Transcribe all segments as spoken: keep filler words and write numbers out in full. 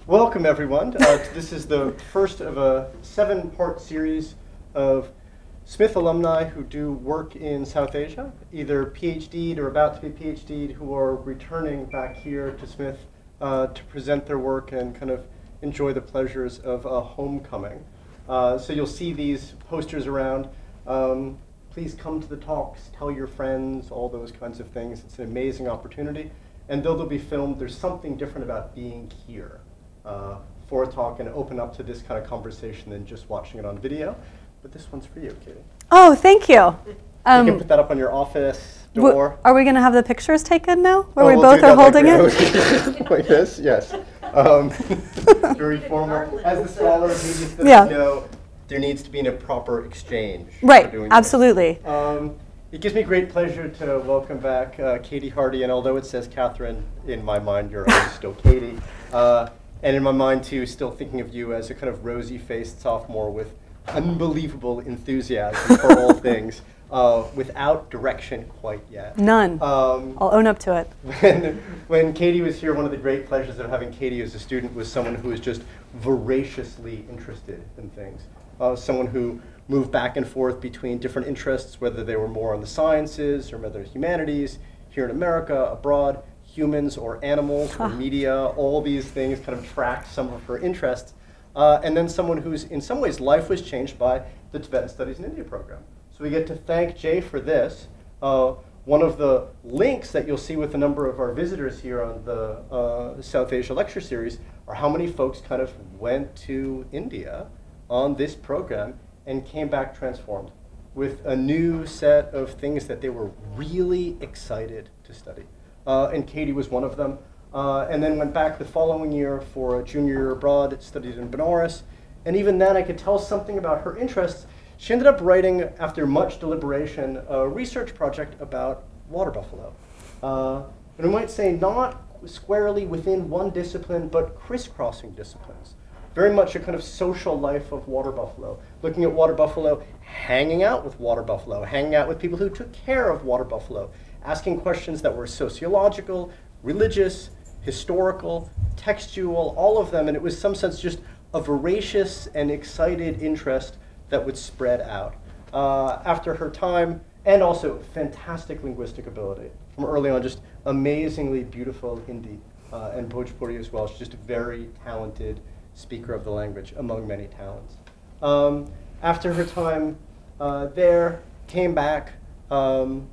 Welcome, everyone. Uh, this is the first of a seven-part series of Smith alumni who do work in South Asia, either PhD'd or about to be PhD'd, who are returning back here to Smith uh, to present their work and kind of enjoy the pleasures of a homecoming. Uh, so you'll see these posters around. Um, please come to the talks, tell your friends, all those kinds of things. It's an amazing opportunity. And though they'll be filmed, there's something different about being here uh, for a talk and open up to this kind of conversation than just watching it on video. But this one's for you, Katie. Oh, thank you. Um, you can put that up on your office door. Are we going to have the pictures taken now, where oh, we we'll both are holding like it? like this, yes. Um, very formal. As the scholar of media studies yeah. know, there needs to be a proper exchange. Right, for doing absolutely. Um, it gives me great pleasure to welcome back uh, Katie Hardy, and although it says Kathryn, in my mind you're always still Katie. Uh, and in my mind too, still thinking of you as a kind of rosy-faced sophomore with unbelievable enthusiasm for all things, uh, without direction quite yet. None. Um, I'll own up to it. When, when Katie was here, one of the great pleasures of having Katie as a student was someone who was just voraciously interested in things. Uh, someone who moved back and forth between different interests, whether they were more on the sciences or whether humanities, here in America, abroad, humans or animals or media, all these things kind of tracked some of her interests. Uh, and then someone whose, in some ways, life was changed by the Tibetan Studies in India program. So we get to thank Jay for this. Uh, one of the links that you'll see with a number of our visitors here on the uh, South Asia lecture series are how many folks kind of went to India on this program and came back transformed with a new set of things that they were really excited to study. Uh, and Katie was one of them. Uh, and then went back the following year for a junior year abroad, studied in Benares. And even then I could tell something about her interests. She ended up writing, after much deliberation, a research project about water buffalo. Uh, and we might say not squarely within one discipline, but crisscrossing disciplines. Very much a kind of social life of water buffalo, looking at water buffalo, hanging out with water buffalo, hanging out with people who took care of water buffalo, asking questions that were sociological, religious, historical, textual, all of them, and it was in some sense just a voracious and excited interest that would spread out. Uh, after her time, and also fantastic linguistic ability. From early on, just amazingly beautiful Hindi uh, and Bhojpuri as well. She's just a very talented speaker of the language, among many talents. Um, after her time uh, there, came back, um,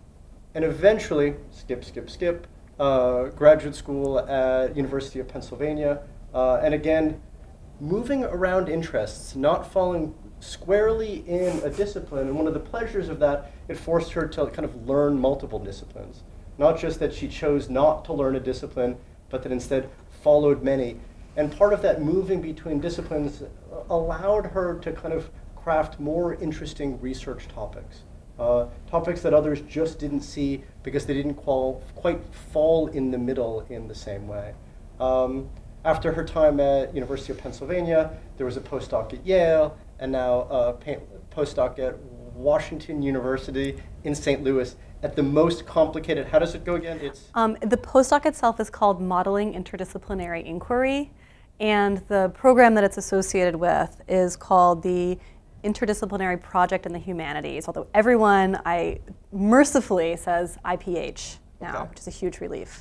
and eventually, skip, skip, skip, uh, graduate school at University of Pennsylvania, uh, and again, moving around interests, not falling squarely in a discipline, and one of the pleasures of that, it forced her to kind of learn multiple disciplines. Not just that she chose not to learn a discipline, but that instead followed many. And part of that moving between disciplines allowed her to kind of craft more interesting research topics. Uh, topics that others just didn't see because they didn't qual quite fall in the middle in the same way. Um, after her time at University of Pennsylvania, there was a postdoc at Yale, and now a postdoc at Washington University in Saint Louis at the most complicated, how does it go again? It's um, the postdoc itself is called Modeling Interdisciplinary Inquiry, and the program that it's associated with is called the Interdisciplinary Project in the Humanities, although everyone, I mercifully says I P H now, okay. Which is a huge relief.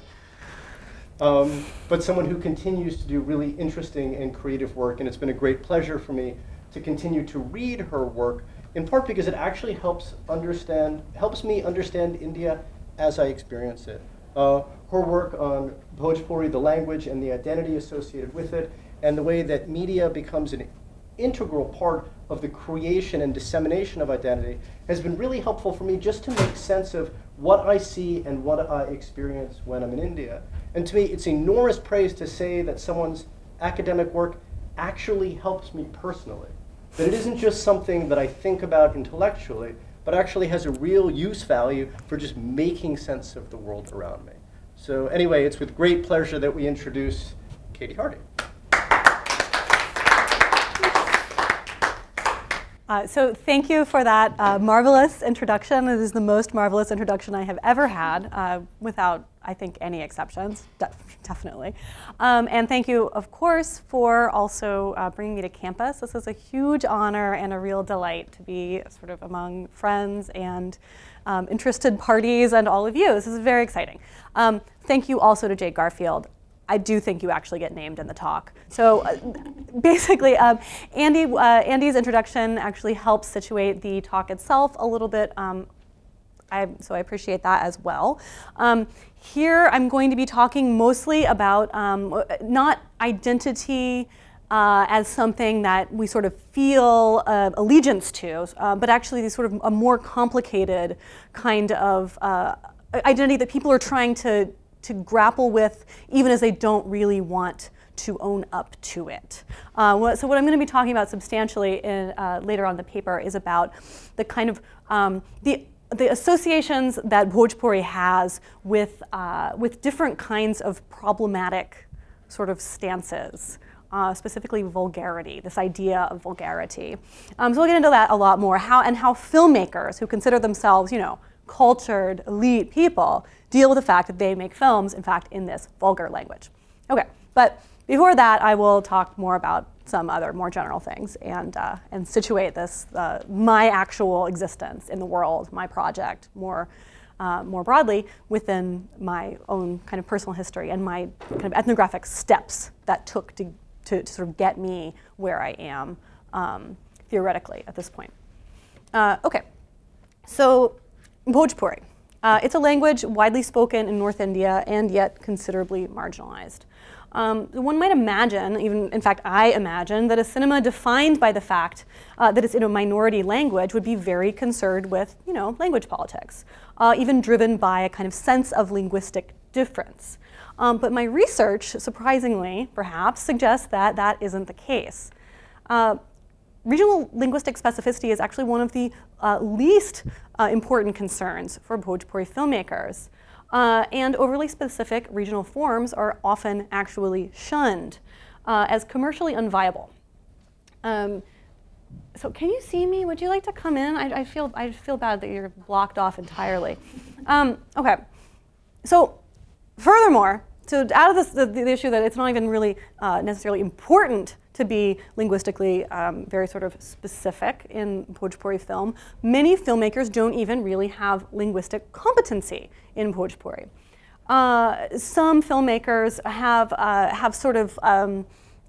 Um, but someone who continues to do really interesting and creative work, and it's been a great pleasure for me to continue to read her work, in part because it actually helps understand, helps me understand India as I experience it. Uh, her work on Bhojpuri, the language and the identity associated with it, and the way that media becomes an integral part of the creation and dissemination of identity has been really helpful for me just to make sense of what I see and what I experience when I'm in India. And to me, it's enormous praise to say that someone's academic work actually helps me personally. That it isn't just something that I think about intellectually, but actually has a real use value for just making sense of the world around me. So anyway, it's with great pleasure that we introduce Katie Hardy. Uh, so thank you for that uh, marvelous introduction. It is the most marvelous introduction I have ever had, uh, without, I think, any exceptions, De definitely. Um, and thank you, of course, for also uh, bringing me to campus. This is a huge honor and a real delight to be sort of among friends and um, interested parties and all of you. This is very exciting. Um, thank you also to Jay Garfield. I do think you actually get named in the talk. So uh, basically, um, Andy, uh, Andy's introduction actually helps situate the talk itself a little bit. Um, I, so I appreciate that as well. Um, here I'm going to be talking mostly about um, not identity uh, as something that we sort of feel uh, allegiance to, uh, but actually the sort of a more complicated kind of uh, identity that people are trying to to grapple with, even as they don't really want to own up to it. Uh, what, so what I'm going to be talking about substantially in, uh, later on in the paper is about the kind of um, the the associations that Bhojpuri has with uh, with different kinds of problematic sort of stances. Uh, specifically vulgarity, this idea of vulgarity. Um, so we'll get into that a lot more. How and how filmmakers who consider themselves, you know, cultured, elite people deal with the fact that they make films, in fact, in this vulgar language. Okay, but before that, I will talk more about some other more general things and, uh, and situate this, uh, my actual existence in the world, my project, more, uh, more broadly within my own kind of personal history and my kind of ethnographic steps that took to, to, to sort of get me where I am um, theoretically at this point. Uh, okay, so Bhojpuri. Uh, it's a language widely spoken in North India and yet considerably marginalized. Um, one might imagine, even in fact I imagine, that a cinema defined by the fact uh, that it's in a minority language would be very concerned with, you know, language politics, uh, even driven by a kind of sense of linguistic difference. Um, but my research, surprisingly perhaps, suggests that that isn't the case. Uh, Regional linguistic specificity is actually one of the uh, least uh, important concerns for Bhojpuri filmmakers. Uh, and overly specific regional forms are often actually shunned uh, as commercially unviable. Um, so can you see me? Would you like to come in? I, I, feel, I feel bad that you're blocked off entirely. Um, okay, so furthermore, so out of this, the, the issue that it's not even really uh, necessarily important to be linguistically um, very sort of specific in Bhojpuri film, many filmmakers don't even really have linguistic competency in Bhojpuri. Uh, some filmmakers have, uh, have sort of um,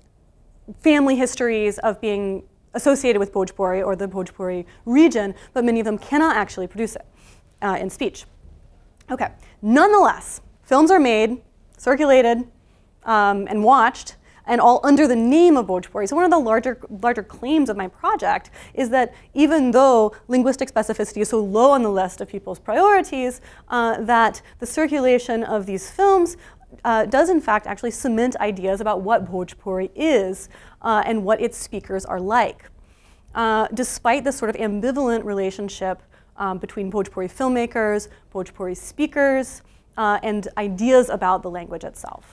family histories of being associated with Bhojpuri or the Bhojpuri region, but many of them cannot actually produce it uh, in speech. Okay, nonetheless, films are made, circulated, um, and watched, and all under the name of Bhojpuri. So one of the larger, larger claims of my project is that even though linguistic specificity is so low on the list of people's priorities, uh, that the circulation of these films uh, does in fact actually cement ideas about what Bhojpuri is uh, and what its speakers are like. Uh, despite this sort of ambivalent relationship um, between Bhojpuri filmmakers, Bhojpuri speakers, uh, and ideas about the language itself.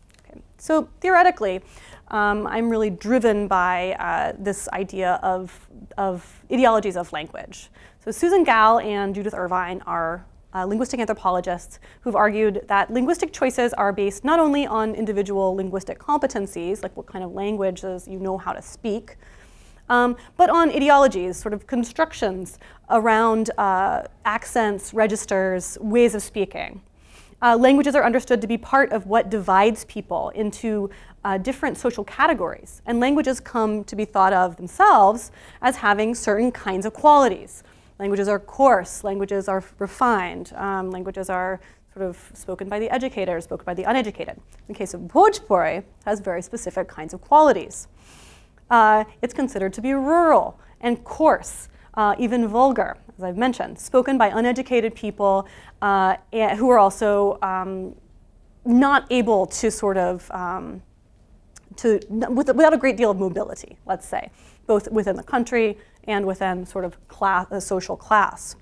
So theoretically, um, I'm really driven by uh, this idea of, of ideologies of language. So Susan Gall and Judith Irvine are uh, linguistic anthropologists who've argued that linguistic choices are based not only on individual linguistic competencies, like what kind of languages you know how to speak, um, but on ideologies, sort of constructions around uh, accents, registers, ways of speaking. Uh, languages are understood to be part of what divides people into uh, different social categories. And languages come to be thought of themselves as having certain kinds of qualities. Languages are coarse, languages are refined, um, languages are sort of spoken by the educated or spoken by the uneducated. In the case of Bhojpuri, it has very specific kinds of qualities. Uh, it's considered to be rural and coarse, uh, even vulgar, as I've mentioned, spoken by uneducated people uh, who are also um, not able to sort of, um, to, with, without a great deal of mobility, let's say, both within the country and within sort of class, a social class.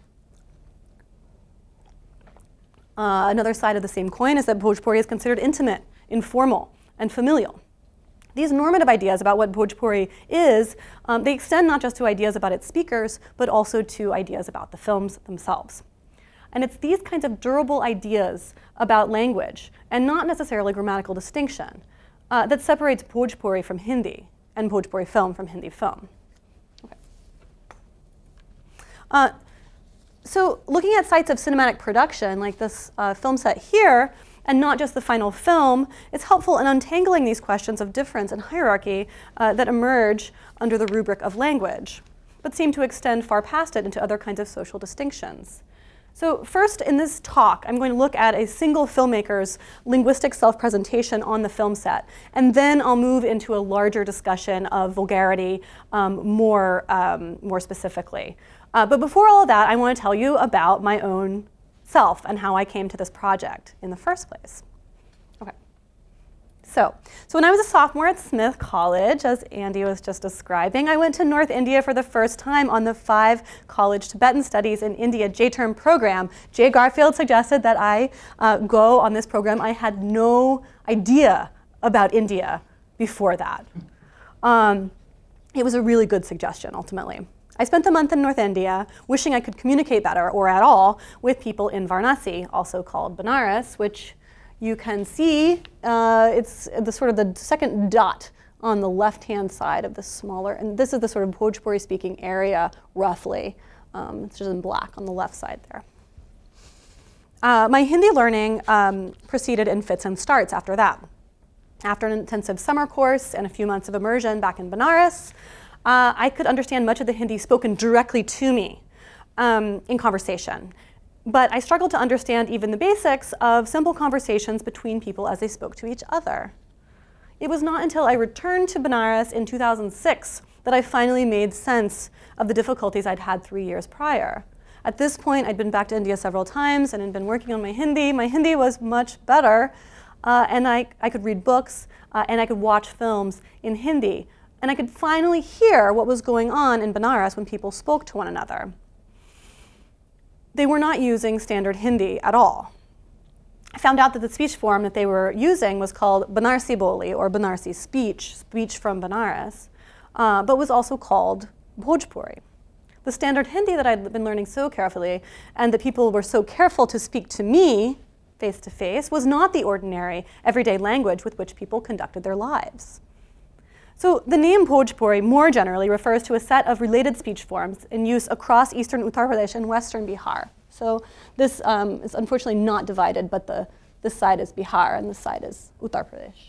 Uh, another side of the same coin is that Bhojpuri is considered intimate, informal, and familial. These normative ideas about what Bhojpuri is, um, they extend not just to ideas about its speakers, but also to ideas about the films themselves. And it's these kinds of durable ideas about language, and not necessarily grammatical distinction, uh, that separates Bhojpuri from Hindi, and Bhojpuri film from Hindi film. Okay. Uh, so looking at sites of cinematic production, like this uh, film set here, and not just the final film, is helpful in untangling these questions of difference and hierarchy uh, that emerge under the rubric of language, but seem to extend far past it into other kinds of social distinctions. So first, in this talk, I'm going to look at a single filmmaker's linguistic self-presentation on the film set, and then I'll move into a larger discussion of vulgarity um, more, um, more specifically. Uh, but before all of that, I want to tell you about my own self and how I came to this project in the first place. Okay. So, so when I was a sophomore at Smith College, as Andy was just describing, I went to North India for the first time on the five college Tibetan Studies in India J-term program. Jay Garfield suggested that I uh, go on this program. I had no idea about India before that. Um, it was a really good suggestion, ultimately. I spent the month in North India, wishing I could communicate better, or at all, with people in Varanasi, also called Benares, which you can see, uh, it's the sort of the second dot on the left-hand side of the smaller, and this is the sort of Bhojpuri-speaking area, roughly. Um, it's just in black on the left side there. Uh, my Hindi learning um, proceeded in fits and starts after that. After an intensive summer course and a few months of immersion back in Benares, Uh, I could understand much of the Hindi spoken directly to me um, in conversation. But I struggled to understand even the basics of simple conversations between people as they spoke to each other. It was not until I returned to Benares in two thousand six that I finally made sense of the difficulties I'd had three years prior. At this point, I'd been back to India several times and had been working on my Hindi. My Hindi was much better, uh, and I, I could read books, uh, and I could watch films in Hindi. And I could finally hear what was going on in Benares when people spoke to one another. They were not using standard Hindi at all. I found out that the speech form that they were using was called Banarsi Boli, or Banarsi speech, speech from Benares, uh, but was also called Bhojpuri. The standard Hindi that I'd been learning so carefully, and that people were so careful to speak to me face to face, was not the ordinary, everyday language with which people conducted their lives. So the name Bhojpuri more generally refers to a set of related speech forms in use across eastern Uttar Pradesh and western Bihar. So this um, is unfortunately not divided, but the, this side is Bihar and this side is Uttar Pradesh.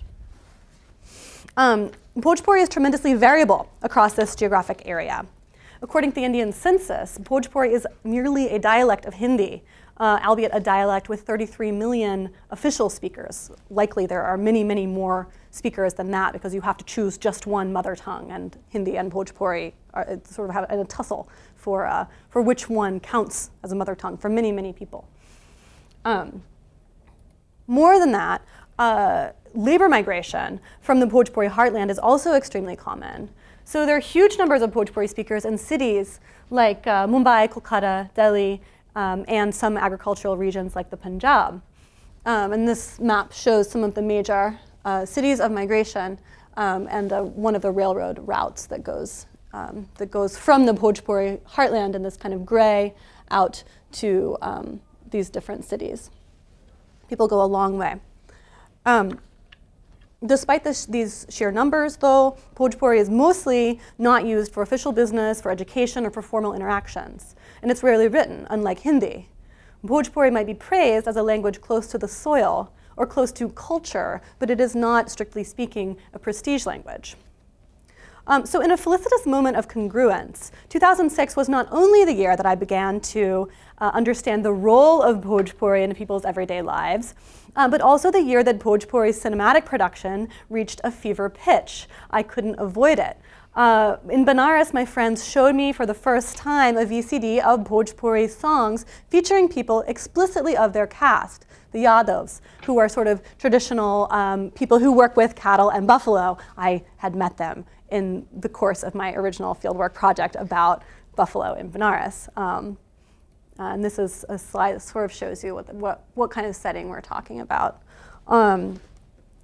Um, Bhojpuri is tremendously variable across this geographic area. According to the Indian census, Bhojpuri is merely a dialect of Hindi, uh, albeit a dialect with thirty-three million official speakers. Likely there are many, many more speakers than that, because you have to choose just one mother tongue, and Hindi and Bhojpuri are, sort of have a tussle for, uh, for which one counts as a mother tongue for many, many people. Um, more than that, uh, labor migration from the Bhojpuri heartland is also extremely common. So there are huge numbers of Bhojpuri speakers in cities like uh, Mumbai, Kolkata, Delhi, um, and some agricultural regions like the Punjab. Um, and this map shows some of the major uh, cities of migration um, and uh, one of the railroad routes that goes, um, that goes from the Bhojpuri heartland in this kind of gray out to um, these different cities. People go a long way. Um, Despite this, these sheer numbers, though, Bhojpuri is mostly not used for official business, for education, or for formal interactions. And it's rarely written, unlike Hindi. Bhojpuri might be praised as a language close to the soil or close to culture, but it is not, strictly speaking, a prestige language. Um, so in a felicitous moment of congruence, two thousand six was not only the year that I began to uh, understand the role of Bhojpuri in people's everyday lives, uh, but also the year that Bhojpuri's cinematic production reached a fever pitch. I couldn't avoid it. Uh, in Benares, my friends showed me for the first time a V C D of Bhojpuri songs featuring people explicitly of their caste, the Yadavs, who are sort of traditional um, people who work with cattle and buffalo. I had met them in the course of my original fieldwork project about buffalo in Benares. Um, and this is a slide that sort of shows you what, the, what, what kind of setting we're talking about. Um,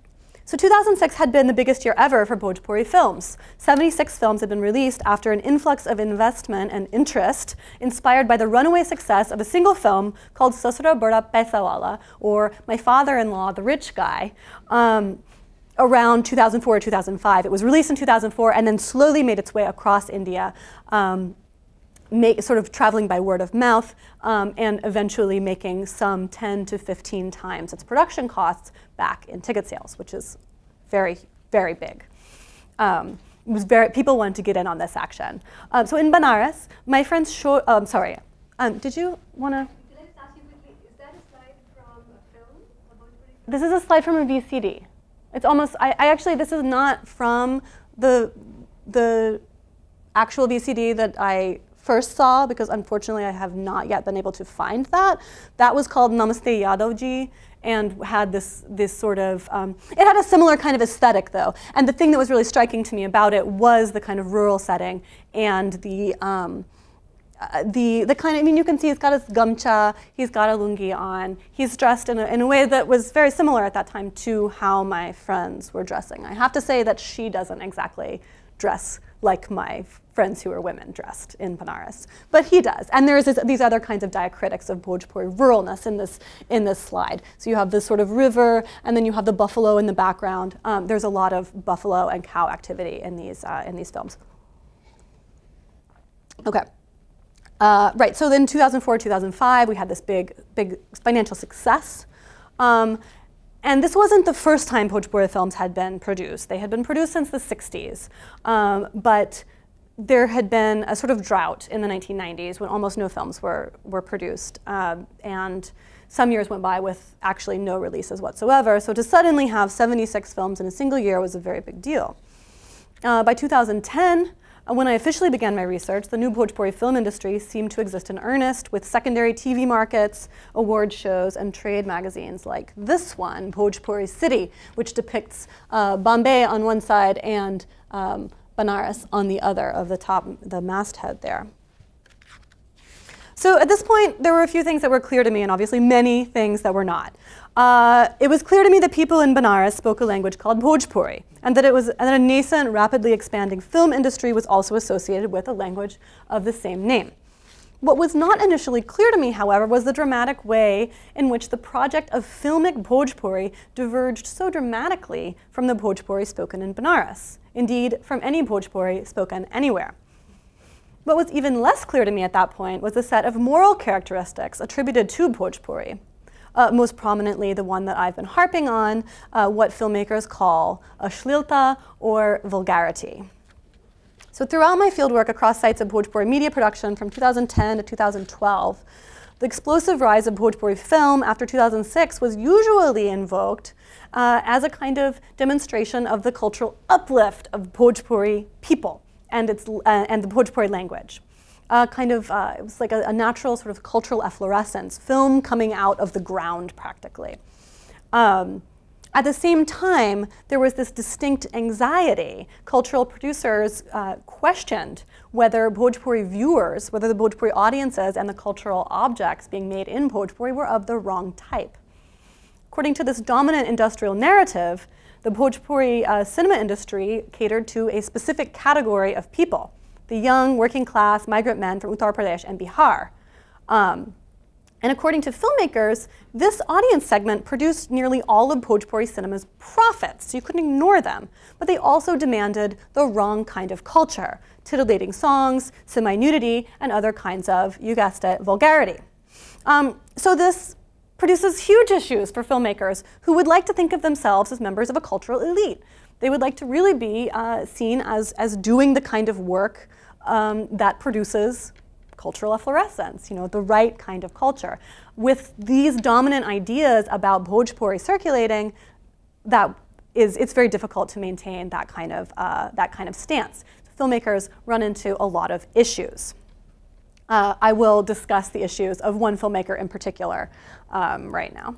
So two thousand six had been the biggest year ever for Bhojpuri films. seventy-six films had been released after an influx of investment and interest inspired by the runaway success of a single film called Sasura Bada Paisawala, or My Father-in-Law, the Rich Guy, um, around two thousand four or two thousand five. It was released in two thousand four and then slowly made its way across India, um, make, sort of traveling by word of mouth, um, and eventually making some ten to fifteen times its production costs back in ticket sales, which is very, very big. Um, it was very, people wanted to get in on this action. Um, so in Banaras, my friends showed, um, sorry, um, did you want to? Let's ask you quickly, is that a slide from a film? A This is a slide from a V C D. It's almost, I, I actually, this is not from the, the actual V C D that I first saw, because unfortunately I have not yet been able to find that. That was called Namaste Yadavji and had this, this sort of, um, it had a similar kind of aesthetic though. And the thing that was really striking to me about it was the kind of rural setting and the, um, uh, the, the kind of, I mean, you can see he's got his gamcha, he's got a lungi on, he's dressed in a, in a way that was very similar at that time to how my friends were dressing. I have to say that she doesn't exactly dress like my friends who are women dressed in Banaras, but he does. And there's this, these other kinds of diacritics of Bhojpuri ruralness in this, in this slide. So you have this sort of river, and then you have the buffalo in the background. Um, there's a lot of buffalo and cow activity in these, uh, in these films. Okay. Uh, right, so then two thousand four, two thousand five, we had this big, big financial success. Um, And this wasn't the first time Bhojpuri films had been produced. They had been produced since the sixties. Um, but there had been a sort of drought in the nineteen nineties when almost no films were, were produced. Um, and some years went by with actually no releases whatsoever. So to suddenly have seventy-six films in a single year was a very big deal. Uh, by two thousand ten, when I officially began my research, the new Bhojpuri film industry seemed to exist in earnest with secondary T V markets, award shows, and trade magazines like this one, Bhojpuri City, which depicts uh, Bombay on one side and um, Banaras on the other of the top, the masthead there. So at this point, there were a few things that were clear to me, and obviously many things that were not. Uh, it was clear to me that people in Banaras spoke a language called Bhojpuri, and that it was and that a nascent, rapidly expanding film industry was also associated with a language of the same name. What was not initially clear to me, however, was the dramatic way in which the project of filmic Bhojpuri diverged so dramatically from the Bhojpuri spoken in Banaras, indeed from any Bhojpuri spoken anywhere. What was even less clear to me at that point was the set of moral characteristics attributed to Bhojpuri. Uh, most prominently, the one that I've been harping on, uh, what filmmakers call ashlilta or vulgarity. So throughout my fieldwork across sites of Bhojpuri media production from two thousand ten to two thousand twelve, the explosive rise of Bhojpuri film after two thousand six was usually invoked uh, as a kind of demonstration of the cultural uplift of Bhojpuri people and, its, uh, and the Bhojpuri language. Uh, kind of, uh, it was like a, a natural sort of cultural efflorescence, film coming out of the ground practically. Um, at the same time, there was this distinct anxiety. Cultural producers uh, questioned whether Bhojpuri viewers, whether the Bhojpuri audiences and the cultural objects being made in Bhojpuri were of the wrong type. According to this dominant industrial narrative, the Bhojpuri uh, cinema industry catered to a specific category of people, the young, working class, migrant men from Uttar Pradesh and Bihar. Um, and according to filmmakers, this audience segment produced nearly all of Bhojpuri cinema's profits, so you couldn't ignore them. But they also demanded the wrong kind of culture, titillating songs, semi-nudity, and other kinds of, you guessed it, vulgarity. Um, so this produces huge issues for filmmakers who would like to think of themselves as members of a cultural elite. They would like to really be uh, seen as, as doing the kind of work um, that produces cultural efflorescence, you know, the right kind of culture. With these dominant ideas about Bhojpuri circulating, that is, it's very difficult to maintain that kind of, uh, that kind of stance. So filmmakers run into a lot of issues. Uh, I will discuss the issues of one filmmaker in particular um, right now.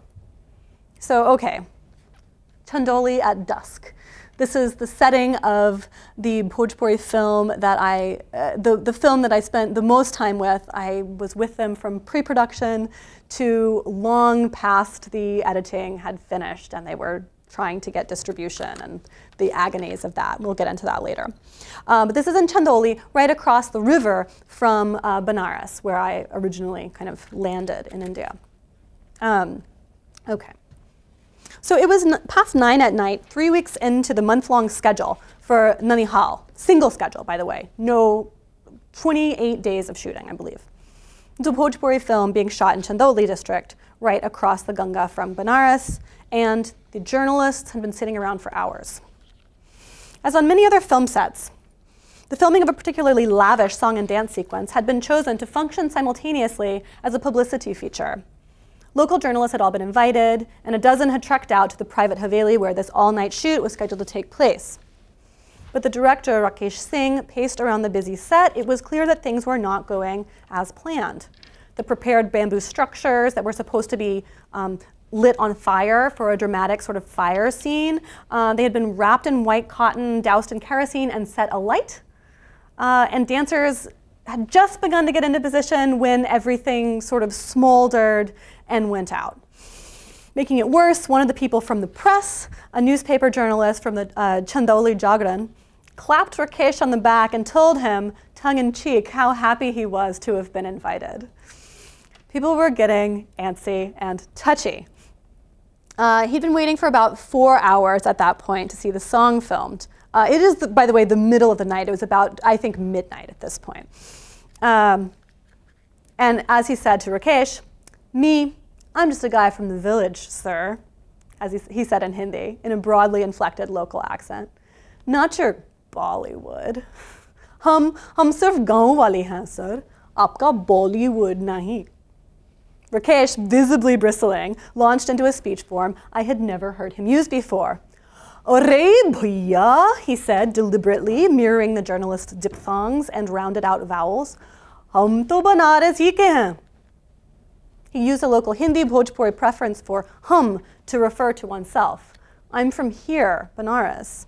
So, okay, Chandoli at dusk. This is the setting of the Bhojpuri film that I, uh, the, the film that I spent the most time with. I was with them from pre-production to long past the editing had finished, and they were trying to get distribution and the agonies of that. We'll get into that later. Um, but this is in Chandoli, right across the river from uh, Benares, where I originally kind of landed in India. Um, okay. So it was n past nine at night, three weeks into the month-long schedule for Nanihal. Single schedule, by the way. No, twenty-eight days of shooting, I believe. It's a Bhojpuri film being shot in Chandoli district, right across the Ganga from Benares, and the journalists had been sitting around for hours. As on many other film sets, the filming of a particularly lavish song and dance sequence had been chosen to function simultaneously as a publicity feature. Local journalists had all been invited, and a dozen had trekked out to the private Haveli where this all-night shoot was scheduled to take place. But the director, Rakesh Singh, paced around the busy set. It was clear that things were not going as planned. The prepared bamboo structures that were supposed to be um, lit on fire for a dramatic sort of fire scene, uh, they had been wrapped in white cotton, doused in kerosene, and set alight. Uh, and dancers had just begun to get into position when everything sort of smoldered and went out. Making it worse, one of the people from the press, a newspaper journalist from the uh, Chandoli Jagran, clapped Rakesh on the back and told him, tongue-in-cheek, how happy he was to have been invited. People were getting antsy and touchy. Uh, he'd been waiting for about four hours at that point to see the song filmed. Uh, it is, the, by the way, the middle of the night. It was about, I think, midnight at this point. Um, and as he said to Rakesh, me, I'm just a guy from the village, sir, as he, he said in Hindi, in a broadly inflected local accent. Not your Bollywood. Hum, hum sirf gaon wale hain, sir. Aapka Bollywood nahi. Rakesh, visibly bristling, launched into a speech form I had never heard him use before. Arey bhaiya, he said deliberately, mirroring the journalist's diphthongs and rounded out vowels. Hum to Banaras hi ke hain. He used a local Hindi Bhojpuri preference for hum to refer to oneself. I'm from here, Benares.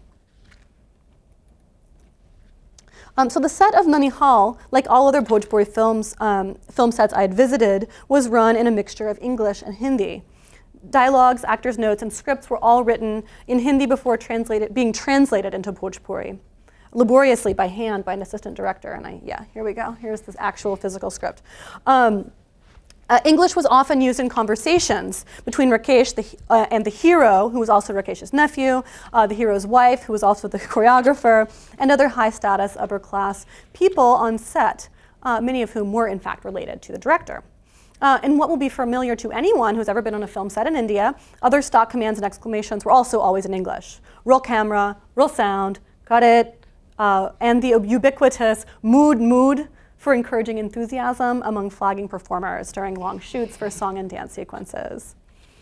Um, so the set of Nanihal, like all other Bhojpuri films, um, film sets I had visited, was run in a mixture of English and Hindi. Dialogues, actors' notes, and scripts were all written in Hindi before translated, being translated into Bhojpuri, laboriously by hand by an assistant director. And I, yeah, here we go. Here's this actual physical script. Um, Uh, English was often used in conversations between Rakesh the, uh, and the hero, who was also Rakesh's nephew, uh, the hero's wife, who was also the choreographer, and other high-status, upper-class people on set, uh, many of whom were, in fact, related to the director. Uh, and what will be familiar to anyone who's ever been on a film set in India, other stock commands and exclamations were also always in English. Roll camera, roll sound, got it, uh, and the ubiquitous mood, mood, for encouraging enthusiasm among flagging performers during long shoots for song and dance sequences.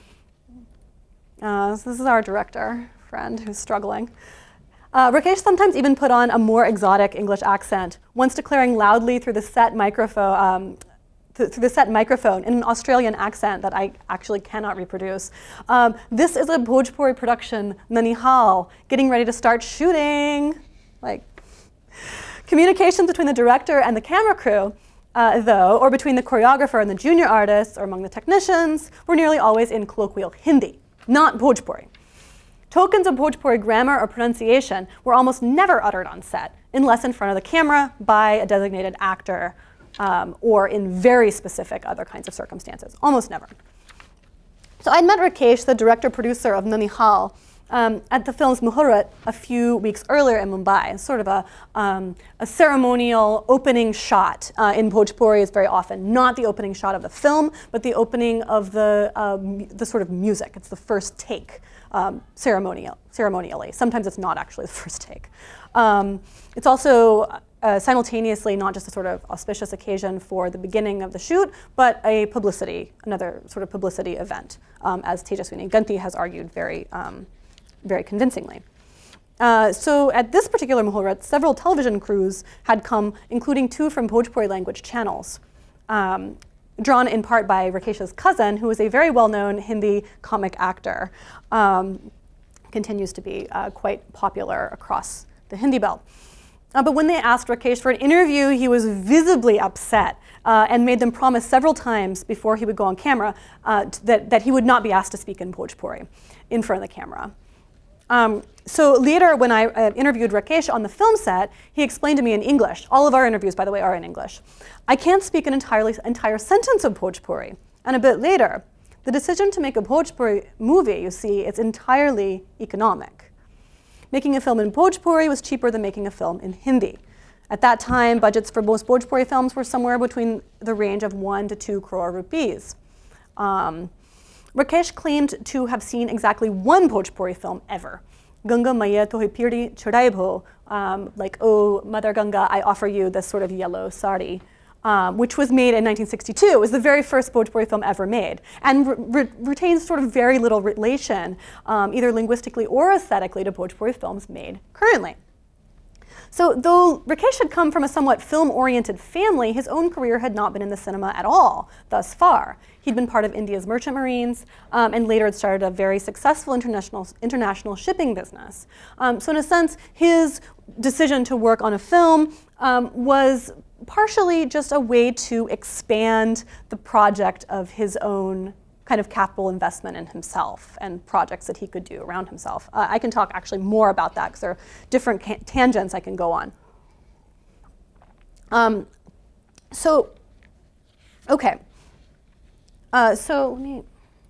Uh, so this is our director friend who's struggling. Uh, Rakesh sometimes even put on a more exotic English accent, once declaring loudly through the set microphone, um, th through the set microphone in an Australian accent that I actually cannot reproduce. Um, this is a Bhojpuri production, Nanihal, getting ready to start shooting. Like. Communications between the director and the camera crew, uh, though, or between the choreographer and the junior artists, or among the technicians, were nearly always in colloquial Hindi, not Bhojpuri. Tokens of Bhojpuri grammar or pronunciation were almost never uttered on set, unless in front of the camera by a designated actor, um, or in very specific other kinds of circumstances, almost never. So I'd met Rakesh, the director-producer of Nanihal, Um, at the film's Muhurat a few weeks earlier in Mumbai. It's sort of a, um, a ceremonial opening shot uh, in Bhojpuri is very often not the opening shot of the film, but the opening of the, um, the sort of music. It's the first take um, ceremonial, ceremonially. Sometimes it's not actually the first take. Um, it's also uh, simultaneously not just a sort of auspicious occasion for the beginning of the shoot, but a publicity, another sort of publicity event, um, as Tejaswini Ganti has argued very um, very convincingly. Uh, so at this particular Muhurat, several television crews had come, including two from Bhojpuri language channels, um, drawn in part by Rakesh's cousin, who is a very well-known Hindi comic actor, um, continues to be uh, quite popular across the Hindi belt. Uh, but when they asked Rakesh for an interview, he was visibly upset uh, and made them promise several times before he would go on camera uh, that, that he would not be asked to speak in Bhojpuri in front of the camera. Um, so later, when I uh, interviewed Rakesh on the film set, he explained to me in English. All of our interviews, by the way, are in English. I can't speak an entirely, entire sentence of Bhojpuri. And a bit later, the decision to make a Bhojpuri movie, you see, it's entirely economic. Making a film in Bhojpuri was cheaper than making a film in Hindi. At that time, budgets for most Bhojpuri films were somewhere between the range of one to two crore rupees. Um, Rakesh claimed to have seen exactly one Bhojpuri film ever. Ganga Maiya Tohi Pirdi Chadaibho, um, like, oh, Mother Ganga, I offer you this sort of yellow sari, um, which was made in nineteen sixty-two. It was the very first Bhojpuri film ever made, and re re retains sort of very little relation, um, either linguistically or aesthetically, to Bhojpuri films made currently. So though Rakesh had come from a somewhat film-oriented family, his own career had not been in the cinema at all thus far. He'd been part of India's merchant marines, um, and later had started a very successful international, international shipping business. Um, so in a sense, his decision to work on a film um, was partially just a way to expand the project of his own kind of capital investment in himself and projects that he could do around himself. Uh, I can talk actually more about that because there are different tangents I can go on. Um, so, okay. Uh, so let me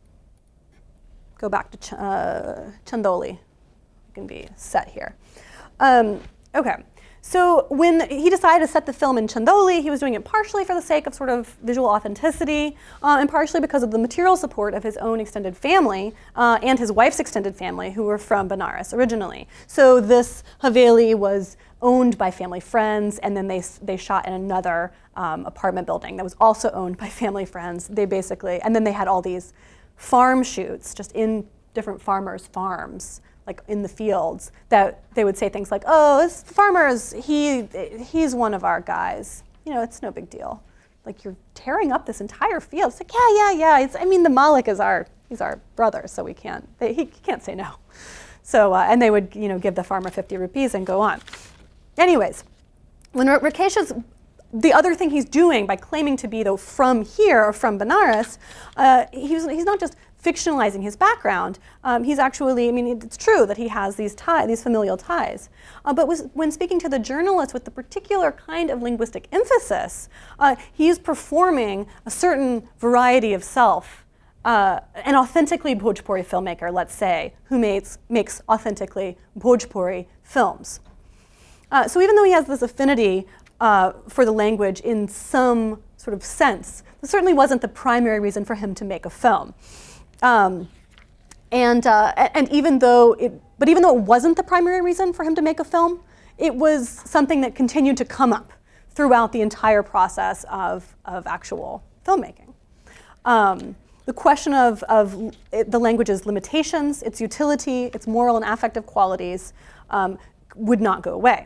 go back to Ch uh, Chandoli. I can be set here. Um, okay. So when he decided to set the film in Chandoli, he was doing it partially for the sake of sort of visual authenticity, uh, and partially because of the material support of his own extended family uh, and his wife's extended family, who were from Benares originally. So this Haveli was owned by family friends, and then they, they shot in another um, apartment building that was also owned by family friends. They basically, and then they had all these farm shoots just in different farmers' farms, like in the fields, that they would say things like, oh, this farmer's, he, he's one of our guys. You know, it's no big deal. Like, you're tearing up this entire field. It's like, yeah, yeah, yeah. It's, I mean, the Malik is our, he's our brother, so we can't, they, he, he can't say no. So, uh, and they would, you know, give the farmer fifty rupees and go on. Anyways, when Rakesh is, the other thing he's doing by claiming to be, though, from here or from Benares, uh, he's, he's not just fictionalizing his background. Um, he's actually, I mean, it's true that he has these ties, these familial ties. Uh, but was, when speaking to the journalist with the particular kind of linguistic emphasis, uh, he's performing a certain variety of self. Uh, an authentically Bhojpuri filmmaker, let's say, who makes, makes authentically Bhojpuri films. Uh, so even though he has this affinity uh, for the language in some sort of sense, this certainly wasn't the primary reason for him to make a film. Um, and, uh, and even though it, but even though it wasn't the primary reason for him to make a film, it was something that continued to come up throughout the entire process of, of actual filmmaking. Um, the question of, of the language's limitations, its utility, its moral and affective qualities um, would not go away.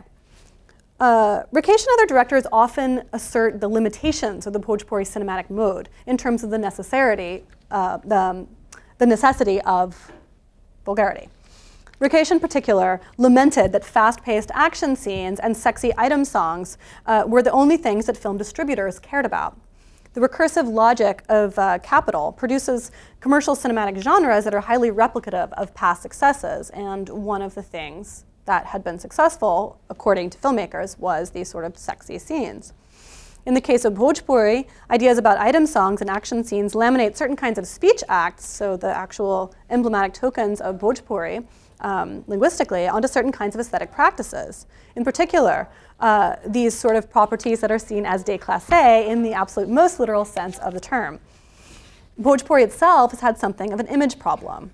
Uh, Rakesh and other directors often assert the limitations of the Bhojpuri cinematic mode in terms of the necessity, uh, the, um, the necessity of vulgarity. Rakesh in particular lamented that fast-paced action scenes and sexy item songs uh, were the only things that film distributors cared about. The recursive logic of uh, capital produces commercial cinematic genres that are highly replicative of past successes, and one of the things that had been successful, according to filmmakers, was these sort of sexy scenes. In the case of Bhojpuri, ideas about item songs and action scenes laminate certain kinds of speech acts, so the actual emblematic tokens of Bhojpuri, um, linguistically, onto certain kinds of aesthetic practices. In particular, uh, these sort of properties that are seen as déclassé in the absolute most literal sense of the term. Bhojpuri itself has had something of an image problem.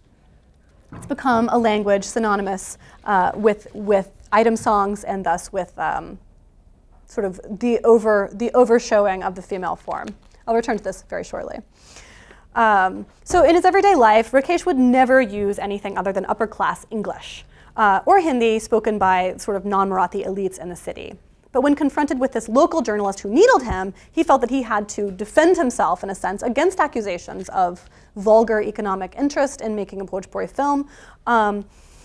It's become a language synonymous uh, with, with item songs and thus with um, sort of the, over, the overshowing of the female form. I'll return to this very shortly. Um, so in his everyday life, Rakesh would never use anything other than upper class English uh, or Hindi spoken by sort of non-Marathi elites in the city. But when confronted with this local journalist who needled him, he felt that he had to defend himself, in a sense, against accusations of vulgar economic interest in making a Bhojpuri film um,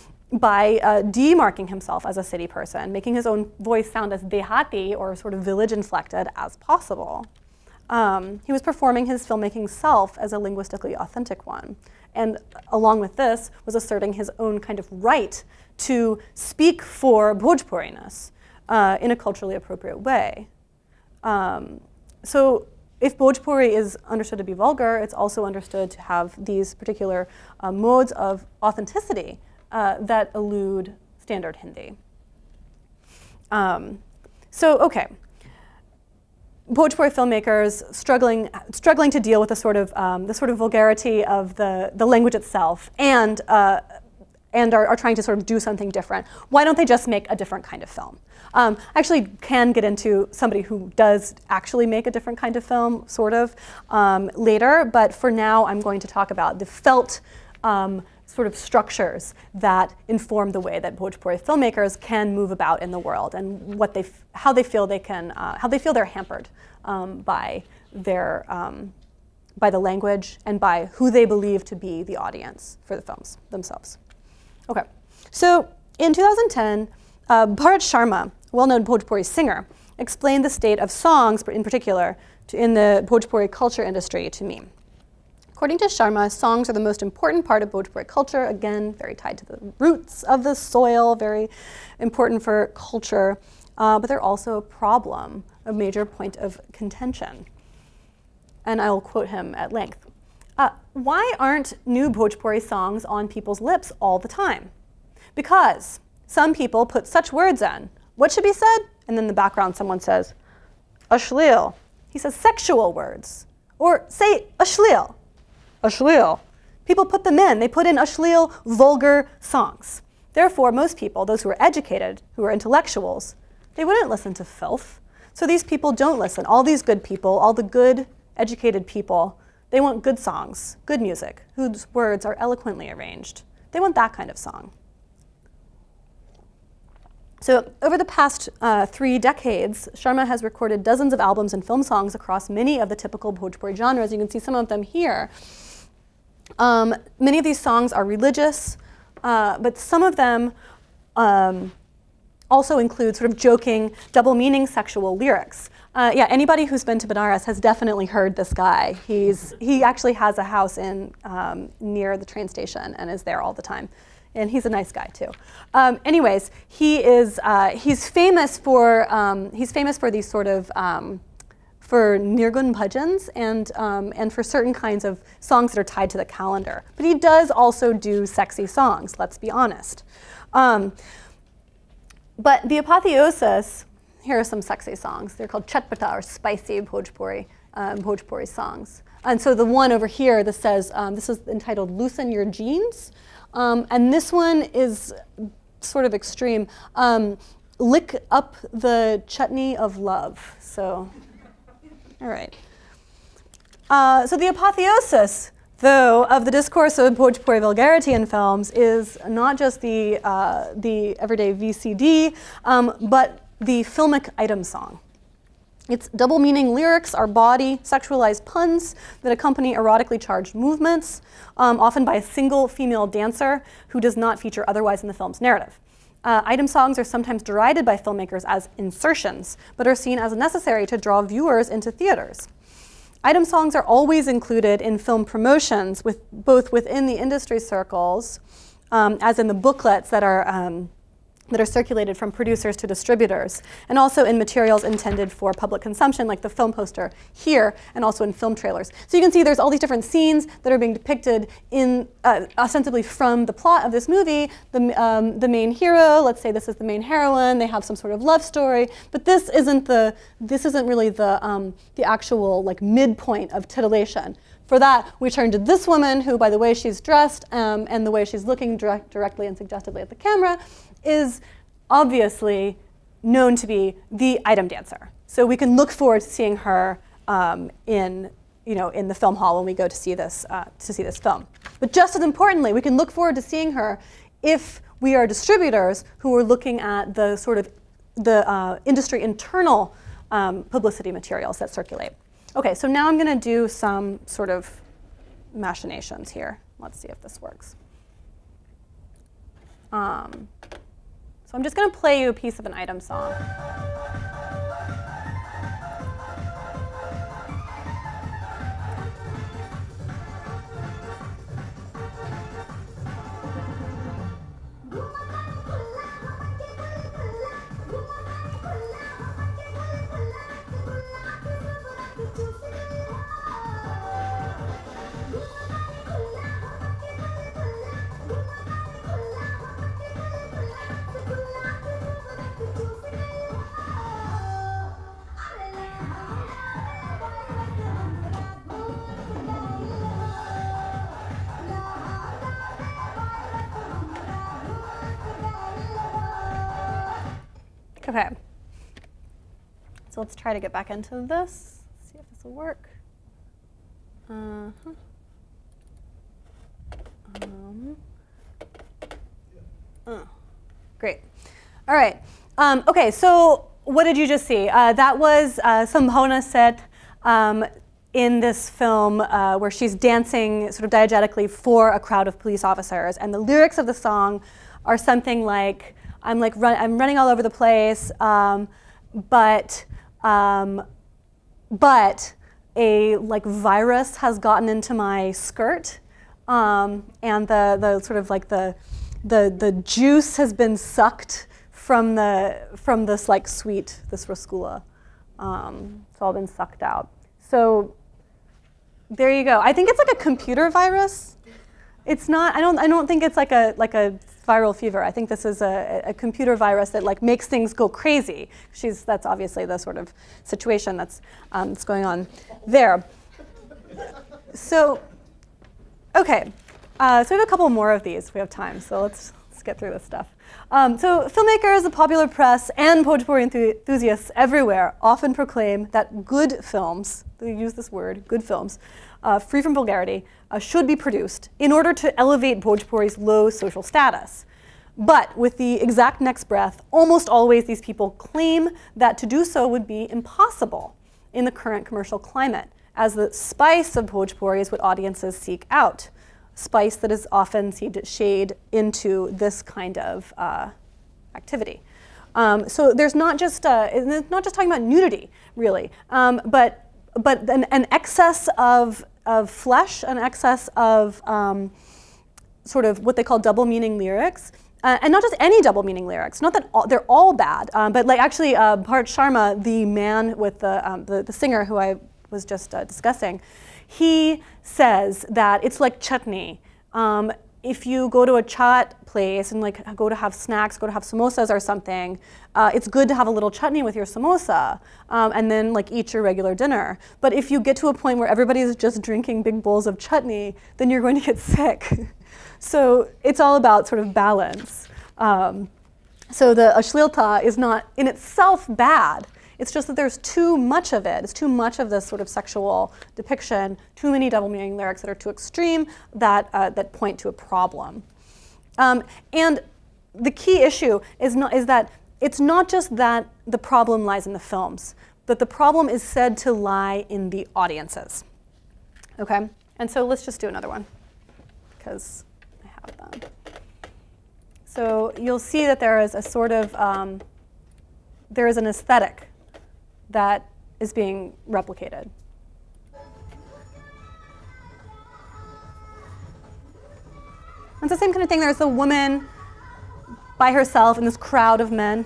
by uh, demarking himself as a city person, making his own voice sound as dehati, or sort of village-inflected, as possible. Um, he was performing his filmmaking self as a linguistically authentic one. and along with this was asserting his own kind of right to speak for Bhojpuri-ness uh, in a culturally appropriate way. Um, so if Bhojpuri is understood to be vulgar, it's also understood to have these particular uh, modes of authenticity uh, that elude standard Hindi. Um, so, okay. Bhojpuri filmmakers struggling, struggling to deal with the sort of, um, the sort of vulgarity of the, the language itself and, uh, and are, are trying to sort of do something different. Why don't they just make a different kind of film? Um, I actually can get into somebody who does actually make a different kind of film, sort of, um, later. But for now, I'm going to talk about the felt um, sort of structures that inform the way that Bhojpuri filmmakers can move about in the world and what they, f how they feel they can, uh, how they feel they're hampered um, by their, um, by the language and by who they believe to be the audience for the films themselves. Okay, so in two thousand ten, uh, Bharat Sharma, well-known Bhojpuri singer, explained the state of songs, in particular, to, in the Bhojpuri culture industry to me. According to Sharma, songs are the most important part of Bhojpuri culture, again, very tied to the roots of the soil, very important for culture, uh, but they're also a problem, a major point of contention. And I will quote him at length. Uh, why aren't new Bhojpuri songs on people's lips all the time? Because some people put such words in. What should be said? And then in the background someone says, ashleel. He says sexual words. Or say ashleel. Ashleel. People put them in. They put in ashleel, vulgar songs. Therefore, most people, those who are educated, who are intellectuals, they wouldn't listen to filth. So these people don't listen. All these good people, all the good, educated people, they want good songs, good music, whose words are eloquently arranged. They want that kind of song. So over the past uh, three decades, Sharma has recorded dozens of albums and film songs across many of the typical Bhojpuri genres. You can see some of them here. Um, many of these songs are religious, uh, but some of them um, also include sort of joking, double meaning sexual lyrics. Uh, yeah, anybody who's been to Benares has definitely heard this guy. He's, he actually has a house in, um, near the train station and is there all the time. And he's a nice guy too. Um, anyways, he is, uh, he's famous for, um, he's famous for these sort of, um, for nirgun bhajans and, um, and for certain kinds of songs that are tied to the calendar. But he does also do sexy songs, let's be honest. Um, but the apotheosis, here are some sexy songs. They're called chatpata, or spicy Bhojpuri, um, Bhojpuri songs. And so the one over here that says, um, this is entitled Loosen Your Jeans. Um, and this one is sort of extreme. Um, lick up the chutney of love. So, all right. Uh, so the apotheosis, though, of the discourse of Bhojpuri vulgarity in films is not just the, uh, the everyday V C D, um, but the filmic item song. Its double meaning lyrics are bawdy, sexualized puns that accompany erotically charged movements, um, often by a single female dancer who does not feature otherwise in the film's narrative. Uh, item songs are sometimes derided by filmmakers as insertions, but are seen as necessary to draw viewers into theaters. Item songs are always included in film promotions, with both within the industry circles, um, as in the booklets that are um, that are circulated from producers to distributors, and also in materials intended for public consumption, like the film poster here, and also in film trailers. So you can see there's all these different scenes that are being depicted in, uh, ostensibly from the plot of this movie. The, um, the main hero, let's say this is the main heroine, they have some sort of love story, but this isn't, the, this isn't really the, um, the actual like midpoint of titillation. For that, we turn to this woman who, by the way she's dressed um, and the way she's looking direct, directly and suggestively at the camera, is obviously known to be the item dancer. So we can look forward to seeing her um, in, you know, in the film hall when we go to see this, uh, to see this film. But just as importantly, we can look forward to seeing her if we are distributors who are looking at the sort of the uh, industry internal um, publicity materials that circulate. Okay, so now I'm going to do some sort of machinations here. Let's see if this works. Um, so I'm just going to play you a piece of an item song. Okay. So let's try to get back into this. See if this will work. Uh-huh. Um. Oh, great. All right. Um, okay, so what did you just see? Uh, that was uh, Sambhona set um, in this film uh, where she's dancing sort of diegetically for a crowd of police officers. And the lyrics of the song are something like, I'm like run, I'm running all over the place, um, but um, but a like virus has gotten into my skirt, um, and the the sort of like the the the juice has been sucked from the from this like sweet this rascula. Um, it's all been sucked out. So there you go. I think it's like a computer virus. It's not. I don't. I don't think it's like a like a viral fever. I think this is a, a computer virus that like makes things go crazy. She's. That's obviously the sort of situation that's um, that's going on there. So, okay. Uh, so we have a couple more of these. We have time. So let's let's get through this stuff. Um, so filmmakers, the popular press, and Bhojpuri enthusiasts everywhere often proclaim that good films, they use this word, good films, uh, free from vulgarity, uh, should be produced in order to elevate Bhojpuri's low social status. But with the exact next breath, almost always these people claim that to do so would be impossible in the current commercial climate, as the spice of Bhojpuri is what audiences seek out. Spice that is often seen to shade into this kind of uh, activity. Um, so there's not just uh, it's not just talking about nudity, really, um, but but an, an excess of of flesh, an excess of um, sort of what they call double meaning lyrics, uh, and not just any double meaning lyrics. Not that all, they're all bad, um, but like actually, uh, Bharat Sharma, the man with the um, the, the singer who I was just uh, discussing. He says that it's like chutney. Um, if you go to a chaat place and like go to have snacks, go to have samosas or something, uh, it's good to have a little chutney with your samosa um, and then like eat your regular dinner. But if you get to a point where everybody is just drinking big bowls of chutney, then you're going to get sick. So it's all about sort of balance. Um, so the ashlilta is not in itself bad. It's just that there's too much of it. It's too much of this sort of sexual depiction, too many double meaning lyrics that are too extreme that, uh, that point to a problem. Um, and the key issue is, not, is that it's not just that the problem lies in the films, but the problem is said to lie in the audiences. Okay? And so let's just do another one, because I have them. So you'll see that there is a sort of, um, there is an aesthetic that is being replicated. It's the same kind of thing. There's a woman by herself in this crowd of men.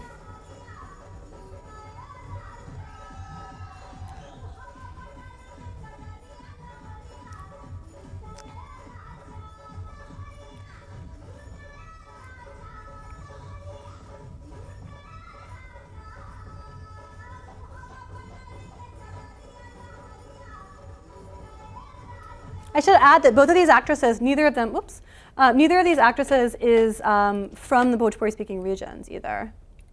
I should add that both of these actresses, neither of them, whoops, uh, neither of these actresses is um, from the Bhojpuri-speaking regions either.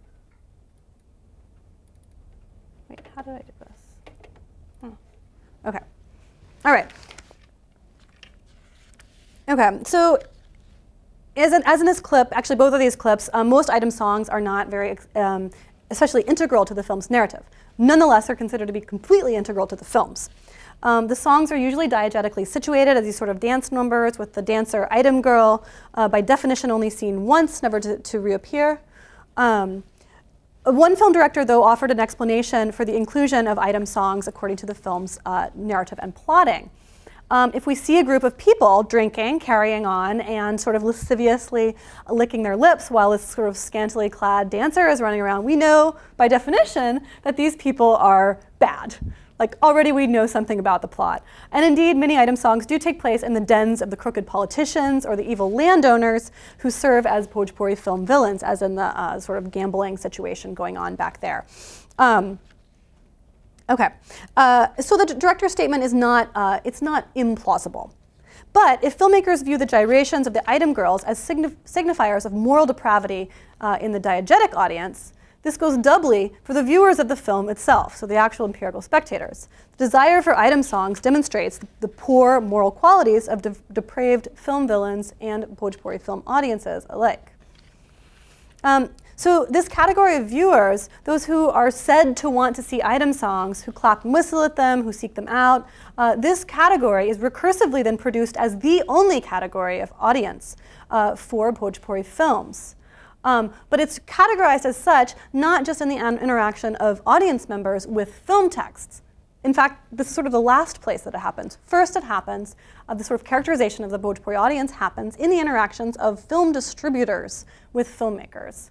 Wait, how did I do this? Oh. Okay. All right. Okay, so as in, as in this clip, actually both of these clips, um, most item songs are not very, um, especially integral to the film's narrative. Nonetheless, they're considered to be completely integral to the films. Um, the songs are usually diegetically situated as these sort of dance numbers with the dancer item girl, uh, by definition only seen once, never to, to reappear. Um, one film director, though, offered an explanation for the inclusion of item songs according to the film's uh, narrative and plotting. Um, if we see a group of people drinking, carrying on, and sort of lasciviously licking their lips while this sort of scantily clad dancer is running around, we know, by definition, that these people are bad. Like, already we know something about the plot. And indeed, many item songs do take place in the dens of the crooked politicians or the evil landowners who serve as Bhojpuri film villains, as in the uh, sort of gambling situation going on back there. Um, okay, uh, so the director's statement is not, uh, it's not implausible. But if filmmakers view the gyrations of the item girls as signif signifiers of moral depravity uh, in the diegetic audience, This goes doubly for the viewers of the film itself, so the actual empirical spectators. The desire for item songs demonstrates the poor moral qualities of de depraved film villains and Bhojpuri film audiences alike. Um, so this category of viewers, those who are said to want to see item songs, who clap and whistle at them, who seek them out, uh, this category is recursively then produced as the only category of audience uh, for Bhojpuri films. Um, but it's categorized as such, not just in the interaction of audience members with film texts. In fact, this is sort of the last place that it happens. First it happens, uh, the sort of characterization of the Bhojpuri audience happens in the interactions of film distributors with filmmakers.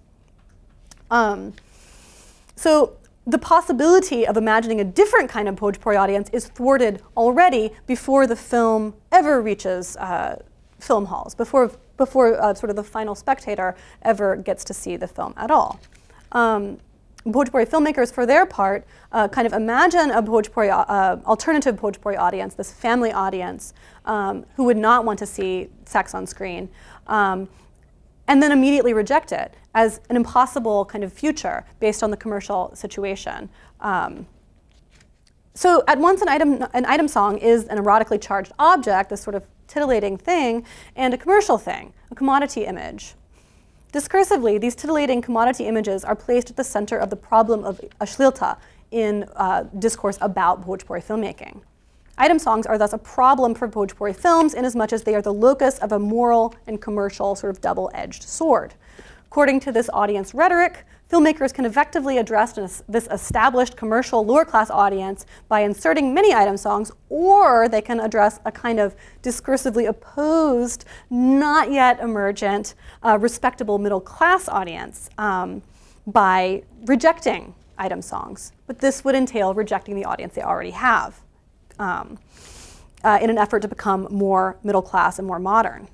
Um, so the possibility of imagining a different kind of Bhojpuri audience is thwarted already before the film ever reaches uh, film halls, before before uh, sort of the final spectator ever gets to see the film at all. Um, Bhojpuri filmmakers, for their part, uh, kind of imagine a Bhojpuri, uh, alternative Bhojpuri audience, this family audience, um, who would not want to see sex on screen, um, and then immediately reject it as an impossible kind of future based on the commercial situation. Um, so at once an item, an item song is an erotically charged object, this sort of titillating thing, and a commercial thing, a commodity image. Discursively, these titillating commodity images are placed at the center of the problem of ashlilta in uh, discourse about Bhojpuri filmmaking. Item songs are thus a problem for Bhojpuri films inasmuch as they are the locus of a moral and commercial sort of double-edged sword. According to this audience rhetoric, filmmakers can effectively address this established commercial lower-class audience by inserting many item songs, or they can address a kind of discursively opposed, not yet emergent, uh, respectable middle-class audience um, by rejecting item songs. But this would entail rejecting the audience they already have um, uh, in an effort to become more middle-class and more modern.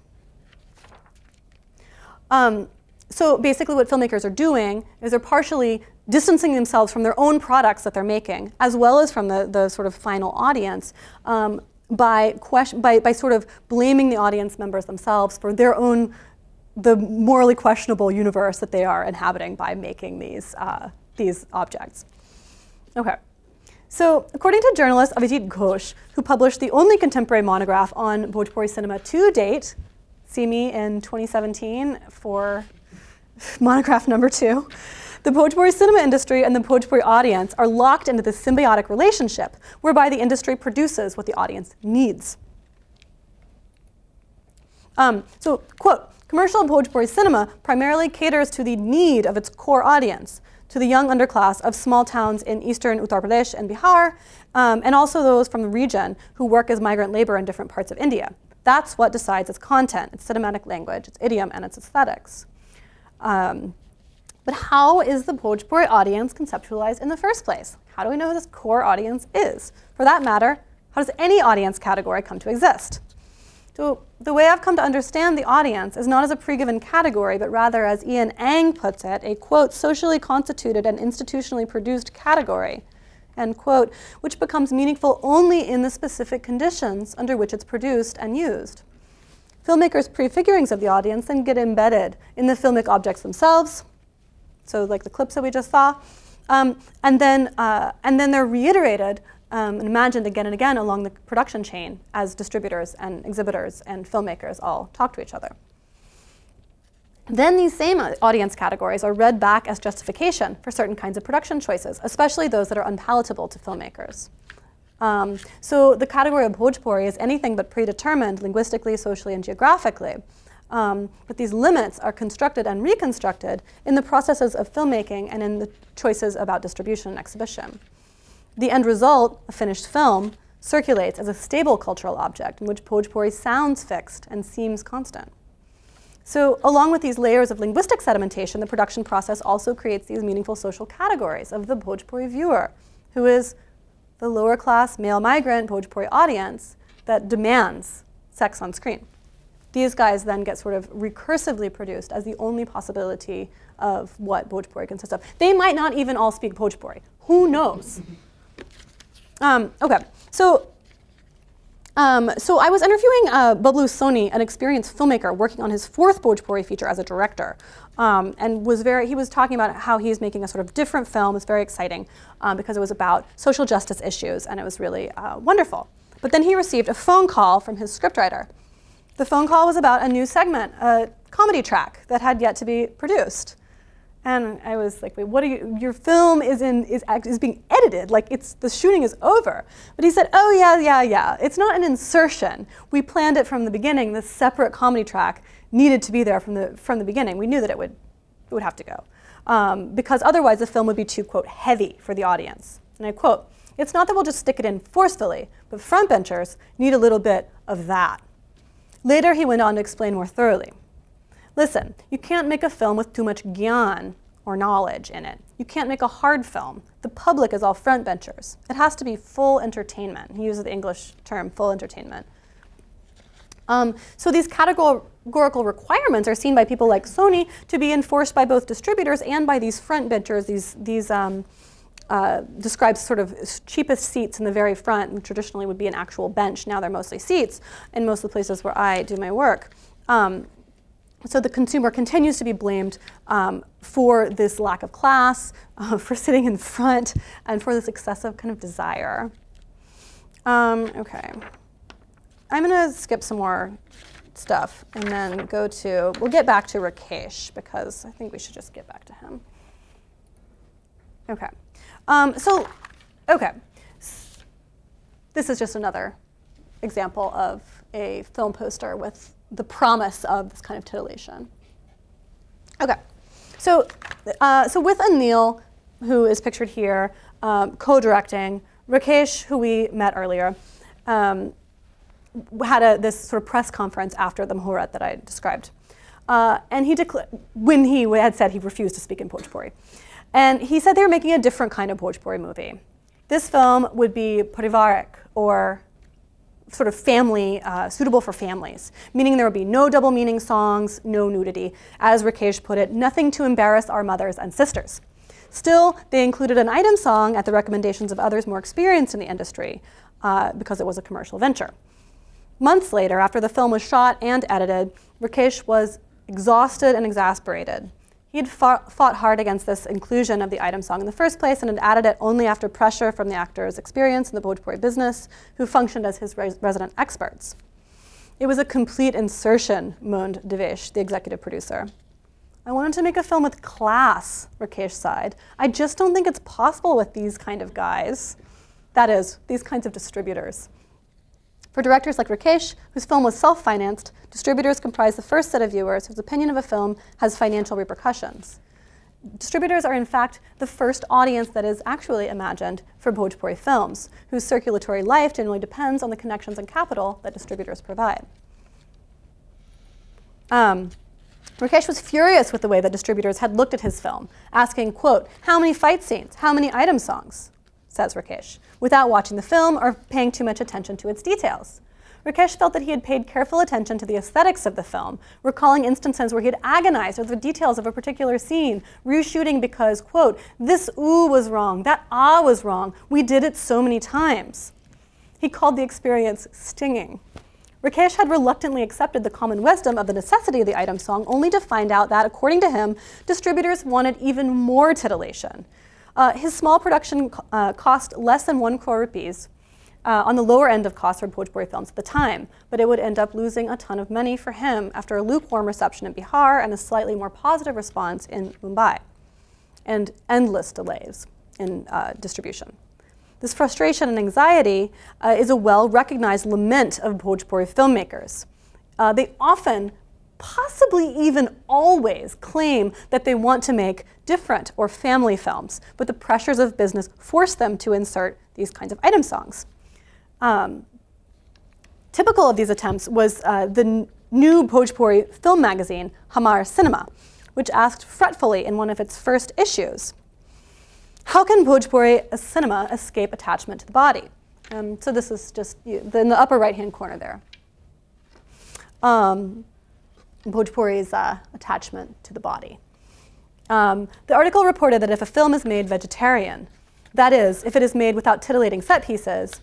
Um, So basically what filmmakers are doing is they're partially distancing themselves from their own products that they're making, as well as from the, the sort of final audience, um, by, question, by, by sort of blaming the audience members themselves for their own, the morally questionable universe that they are inhabiting by making these, uh, these objects. Okay. So according to journalist Avijit Ghosh, who published the only contemporary monograph on Bhojpuri cinema to date, see me in twenty seventeen for monograph number two, the Bhojpuri cinema industry and the Bhojpuri audience are locked into this symbiotic relationship whereby the industry produces what the audience needs. Um, so, quote, commercial Bhojpuri cinema primarily caters to the need of its core audience, to the young underclass of small towns in eastern Uttar Pradesh and Bihar, um, and also those from the region who work as migrant labor in different parts of India. That's what decides its content, its cinematic language, its idiom, and its aesthetics. Um, but how is the Bhojpuri audience conceptualized in the first place? How do we know who this core audience is? For that matter, how does any audience category come to exist? So the way I've come to understand the audience is not as a pre-given category, but rather, as Ian Ang puts it, a, quote, socially constituted and institutionally produced category, end quote, which becomes meaningful only in the specific conditions under which it's produced and used. Filmmakers' prefigurings of the audience then get embedded in the filmic objects themselves, so like the clips that we just saw, um, and, then, uh, and then they're reiterated um, and imagined again and again along the production chain as distributors and exhibitors and filmmakers all talk to each other. Then these same audience categories are read back as justification for certain kinds of production choices, especially those that are unpalatable to filmmakers. Um, so the category of Bhojpuri is anything but predetermined linguistically, socially, and geographically. Um, but these limits are constructed and reconstructed in the processes of filmmaking and in the choices about distribution and exhibition. The end result, a finished film, circulates as a stable cultural object in which Bhojpuri sounds fixed and seems constant. So along with these layers of linguistic sedimentation, the production process also creates these meaningful social categories of the Bhojpuri viewer, who is the lower class male migrant Bhojpuri audience that demands sex on screen. These guys then get sort of recursively produced as the only possibility of what Bhojpuri consists of. They might not even all speak Bhojpuri. Who knows? Um, okay, so Um, so I was interviewing uh, Bablu Soni, an experienced filmmaker working on his fourth Bhojpuri feature as a director, um, and was very. He was talking about how he's making a sort of different film. It's very exciting um, because it was about social justice issues, and it was really uh, wonderful. But then he received a phone call from his scriptwriter. The phone call was about a new segment, a comedy track that had yet to be produced. And I was like, wait, what are you, your film is, in, is, is being edited, like it's, the shooting is over. But he said, oh yeah, yeah, yeah, it's not an insertion. We planned it from the beginning. This separate comedy track needed to be there from the, from the beginning. We knew that it would, it would have to go. Um, because otherwise the film would be too, quote, heavy for the audience. And I quote, it's not that we'll just stick it in forcefully, but frontbenchers need a little bit of that. Later he went on to explain more thoroughly. Listen, you can't make a film with too much gyan, or knowledge, in it. You can't make a hard film. The public is all frontbenchers. It has to be full entertainment. He uses the English term, full entertainment. Um, so these categorical requirements are seen by people like Sony to be enforced by both distributors and by these frontbenchers, these, these um, uh, describes sort of cheapest seats in the very front, and traditionally would be an actual bench. Now they're mostly seats in most of the places where I do my work. Um, So the consumer continues to be blamed um, for this lack of class, uh, for sitting in front, and for this excessive kind of desire. Um, okay. I'm going to skip some more stuff and then go to, we'll get back to Rakesh, because I think we should just get back to him. Okay. Um, so, okay. This is just another example of a film poster with the promise of this kind of titillation. Okay, so, uh, so with Anil, who is pictured here, um, co-directing, Rakesh, who we met earlier, um, had a, this sort of press conference after the Muhurat that I described. Uh, and he declared, when he had said he refused to speak in Bhojpuri. And he said they were making a different kind of Bhojpuri movie. This film would be parivarik, or sort of family, uh, suitable for families, meaning there would be no double meaning songs, no nudity. As Rakesh put it, nothing to embarrass our mothers and sisters. Still, they included an item song at the recommendations of others more experienced in the industry uh, because it was a commercial venture. Months later, after the film was shot and edited, Rakesh was exhausted and exasperated. He had fought, fought hard against this inclusion of the item song in the first place and had added it only after pressure from the actor's experience in the Bhojpuri business, who functioned as his res resident experts. It was a complete insertion, moaned Devesh, the executive producer. I wanted to make a film with class, Rakesh sighed. I just don't think it's possible with these kind of guys. That is, these kinds of distributors. For directors like Rakesh, whose film was self-financed, distributors comprise the first set of viewers whose opinion of a film has financial repercussions. Distributors are in fact the first audience that is actually imagined for Bhojpuri films, whose circulatory life generally depends on the connections and capital that distributors provide. Um, Rakesh was furious with the way that distributors had looked at his film, asking, quote, how many fight scenes, how many item songs, says Rakesh, without watching the film or paying too much attention to its details. Rakesh felt that he had paid careful attention to the aesthetics of the film, recalling instances where he had agonized over the details of a particular scene, reshooting because, quote, this ooh was wrong, that ah was wrong, we did it so many times. He called the experience stinging. Rakesh had reluctantly accepted the common wisdom of the necessity of the item song, only to find out that, according to him, distributors wanted even more titillation. Uh, his small production uh, cost less than one crore rupees, uh, on the lower end of costs for Bhojpuri films at the time, but it would end up losing a ton of money for him after a lukewarm reception in Bihar and a slightly more positive response in Mumbai, and endless delays in uh, distribution. This frustration and anxiety uh, is a well-recognized lament of Bhojpuri filmmakers. Uh, they often, possibly even always, claim that they want to make different or family films, but the pressures of business force them to insert these kinds of item songs. Um, typical of these attempts was uh, the new Bhojpuri film magazine, Hamar Cinema, which asked fretfully in one of its first issues, how can Bhojpuri cinema escape attachment to the body? Um, so this is just you, the, in the upper right-hand corner there. Um, Bhojpuri's uh, attachment to the body. Um, the article reported that if a film is made vegetarian, that is, if it is made without titillating set pieces,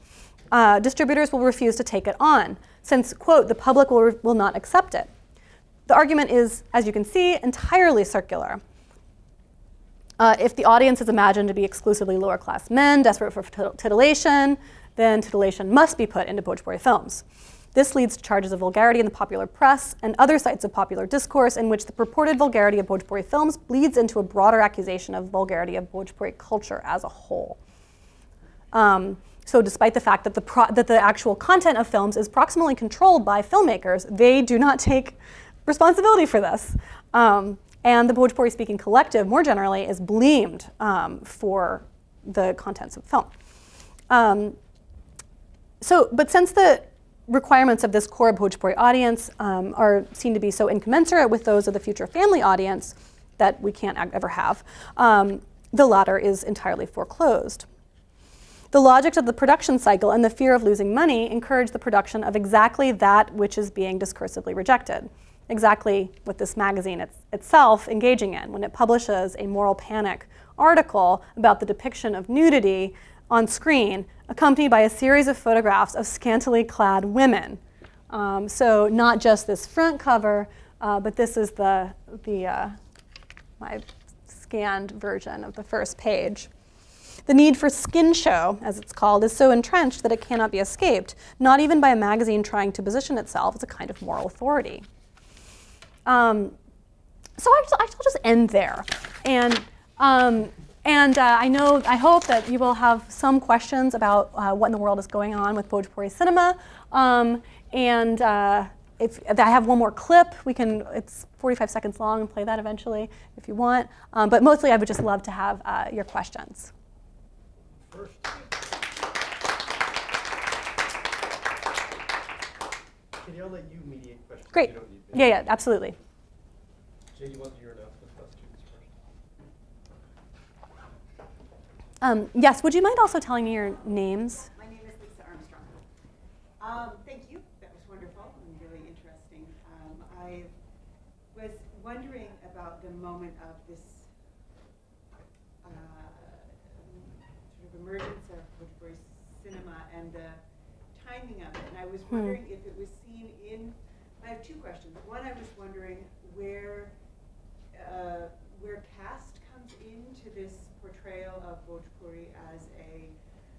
uh, distributors will refuse to take it on, since, quote, the public will, will not accept it. The argument is, as you can see, entirely circular. Uh, if the audience is imagined to be exclusively lower-class men desperate for titillation, then titillation must be put into Bhojpuri films. This leads to charges of vulgarity in the popular press and other sites of popular discourse in which the purported vulgarity of Bhojpuri films bleeds into a broader accusation of vulgarity of Bhojpuri culture as a whole. Um, so despite the fact that the, pro that the actual content of films is proximally controlled by filmmakers, they do not take responsibility for this. Um, and the Bhojpuri speaking collective, more generally, is blamed um, for the contents of film. Um, so, but since the requirements of this core Bhojpuri audience um, are seen to be so incommensurate with those of the future family audience that we can't ever have, um, the latter is entirely foreclosed. The logic of the production cycle and the fear of losing money encourage the production of exactly that which is being discursively rejected, exactly what this magazine it's, itself engaging in when it publishes a moral panic article about the depiction of nudity on screen, accompanied by a series of photographs of scantily clad women. Um, so not just this front cover, uh, but this is the, the uh, my scanned version of the first page. The need for skin show, as it's called, is so entrenched that it cannot be escaped, not even by a magazine trying to position itself as a kind of moral authority. Um, so I, I'll just end there. And um, And uh, I know, I hope that you will have some questions about uh, what in the world is going on with Bhojpuri cinema. Um, and uh, if, if I have one more clip, we can, it's forty-five seconds long, and play that eventually if you want. Um, but mostly I would just love to have uh, your questions. First. Can you let you mediate questions? Great. You don't need yeah, yeah, absolutely. Jay, you want your announcements about students first? Um, yes, would you mind also telling me your names? My name is Lisa Armstrong. Um, thank you. That was wonderful and really interesting. Um, I was wondering about the moment of this uh, sort of emergence of Bhojpuri cinema and the timing of it. And I was wondering hmm. if it was seen in, I have two questions. One, I was wondering where, uh, where caste comes into this portrayal of Bhojpuri as a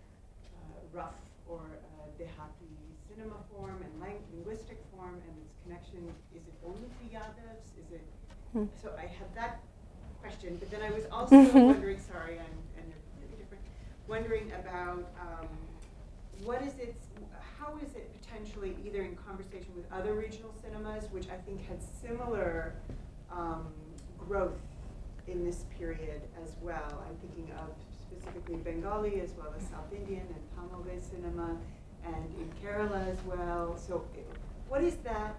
uh, rough or uh, Dehati cinema form and ling linguistic form, and its connection, is it only to Yadavs? Is it, hmm. so I had that question, but then I was also wondering, sorry, I'm, and they're really different, wondering about um, what is it, how is it potentially either in conversation with other regional cinemas, which I think had similar um, growth in this period as well. I'm thinking of specifically Bengali as well as South Indian and Tamil cinema, and in Kerala as well. So what is that,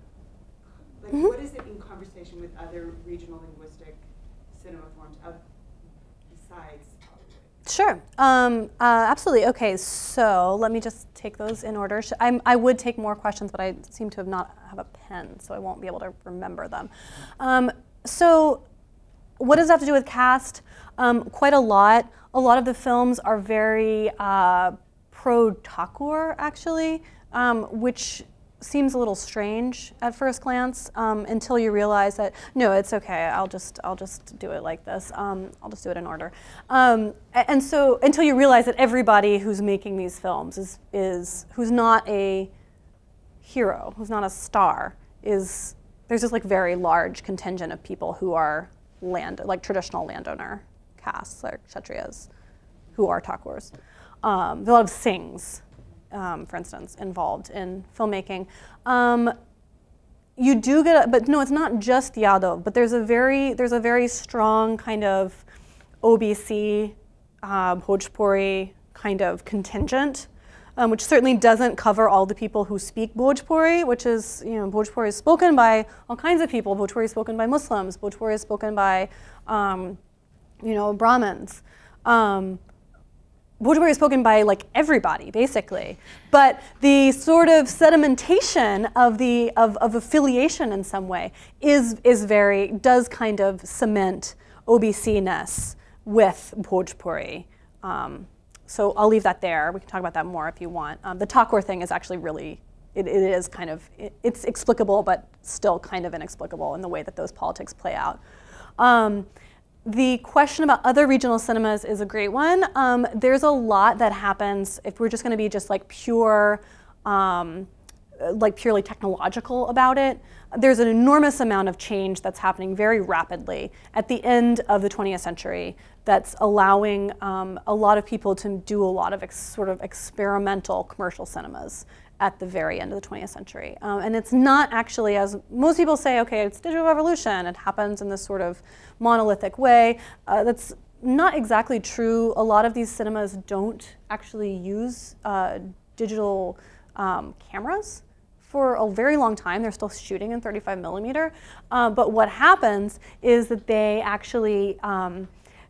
like mm-hmm. what is it in conversation with other regional linguistic cinema forms of, besides Hollywood? Sure, um, uh, absolutely. Okay, so let me just take those in order. I'm, I would take more questions, but I seem to have not have a pen, so I won't be able to remember them. Um, so. What does that have to do with cast? Um, quite a lot. A lot of the films are very uh, pro-Thakur, actually, um, which seems a little strange at first glance um, until you realize that, no, it's okay, I'll just, I'll just do it like this. Um, I'll just do it in order. Um, and so until you realize that everybody who's making these films is, is who's not a hero, who's not a star, is, there's this like very large contingent of people who are land, like traditional landowner castes, like Kshatriyas, who are Thakurs. Um, there's a lot of Singhs, um, for instance, involved in filmmaking. Um, you do get, a, but no, it's not just Yadav, but there's a very, there's a very strong kind of O B C, uh, Bhojpuri kind of contingent, um, which certainly doesn't cover all the people who speak Bhojpuri, which is, you know, Bhojpuri is spoken by all kinds of people. Bhojpuri is spoken by Muslims. Bhojpuri is spoken by, um, you know, Brahmins. Um, Bhojpuri is spoken by like everybody, basically. But the sort of sedimentation of the of, of affiliation in some way is is very does kind of cement O B C-ness with Bhojpuri. Um, so I'll leave that there. We can talk about that more if you want. Um, the Takor thing is actually really, it, it is kind of, it, it's explicable, but still kind of inexplicable in the way that those politics play out. Um, the question about other regional cinemas is a great one. Um, there's a lot that happens if we're just going to be just like pure, um, like purely technological about it. There's an enormous amount of change that's happening very rapidly at the end of the twentieth century that's allowing um, a lot of people to do a lot of ex sort of experimental commercial cinemas at the very end of the twentieth century. Um, and it's not actually, as most people say, okay, it's digital revolution. It happens in this sort of monolithic way. Uh, that's not exactly true. A lot of these cinemas don't actually use uh, digital um, cameras. For a very long time, they're still shooting in thirty-five millimeter. Uh, but what happens is that they actually um,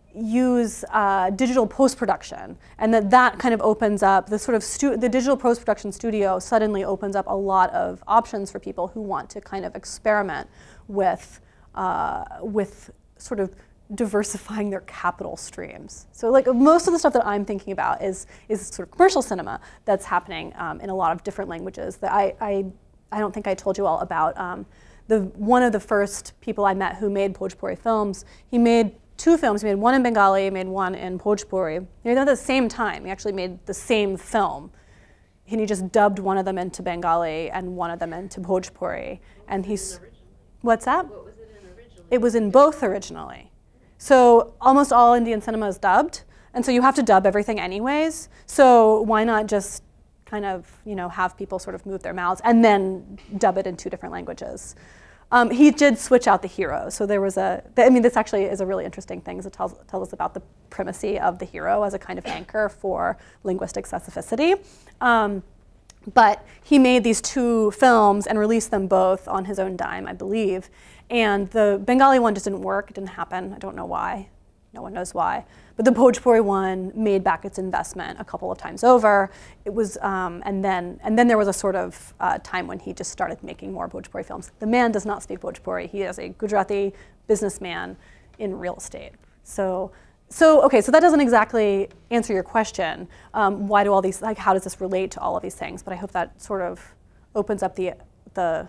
use uh, digital post-production, and that that kind of opens up the sort of stu the digital post-production studio suddenly opens up a lot of options for people who want to kind of experiment with uh, with sort of diversifying their capital streams. So like most of the stuff that I'm thinking about is is sort of commercial cinema that's happening um, in a lot of different languages. That I I, I don't think I told you all about. Um, the one of the first people I met who made Bhojpuri films, he made two films. He made one in Bengali, he made one in Bhojpuri. He made them at the same time. He actually made the same film. And he just dubbed one of them into Bengali and one of them into Bhojpuri. And he's, what's that? What was it in originally? It was in both originally. So almost all Indian cinema is dubbed, and so you have to dub everything anyways. So why not just kind of, you know, have people sort of move their mouths and then dub it in two different languages. Um, he did switch out the hero. So there was a, I mean, this actually is a really interesting thing. It tells, tells us about the primacy of the hero as a kind of anchor for linguistic specificity. Um, but he made these two films and released them both on his own dime, I believe. And the Bengali one just didn't work. It didn't happen. I don't know why. No one knows why. But the Bhojpuri one made back its investment a couple of times over. It was, um, and then and then there was a sort of uh, time when he just started making more Bhojpuri films. The man does not speak Bhojpuri. He is a Gujarati businessman in real estate. So, so okay. So that doesn't exactly answer your question. Um, why do all these? Like, how does this relate to all of these things? But I hope that sort of opens up the the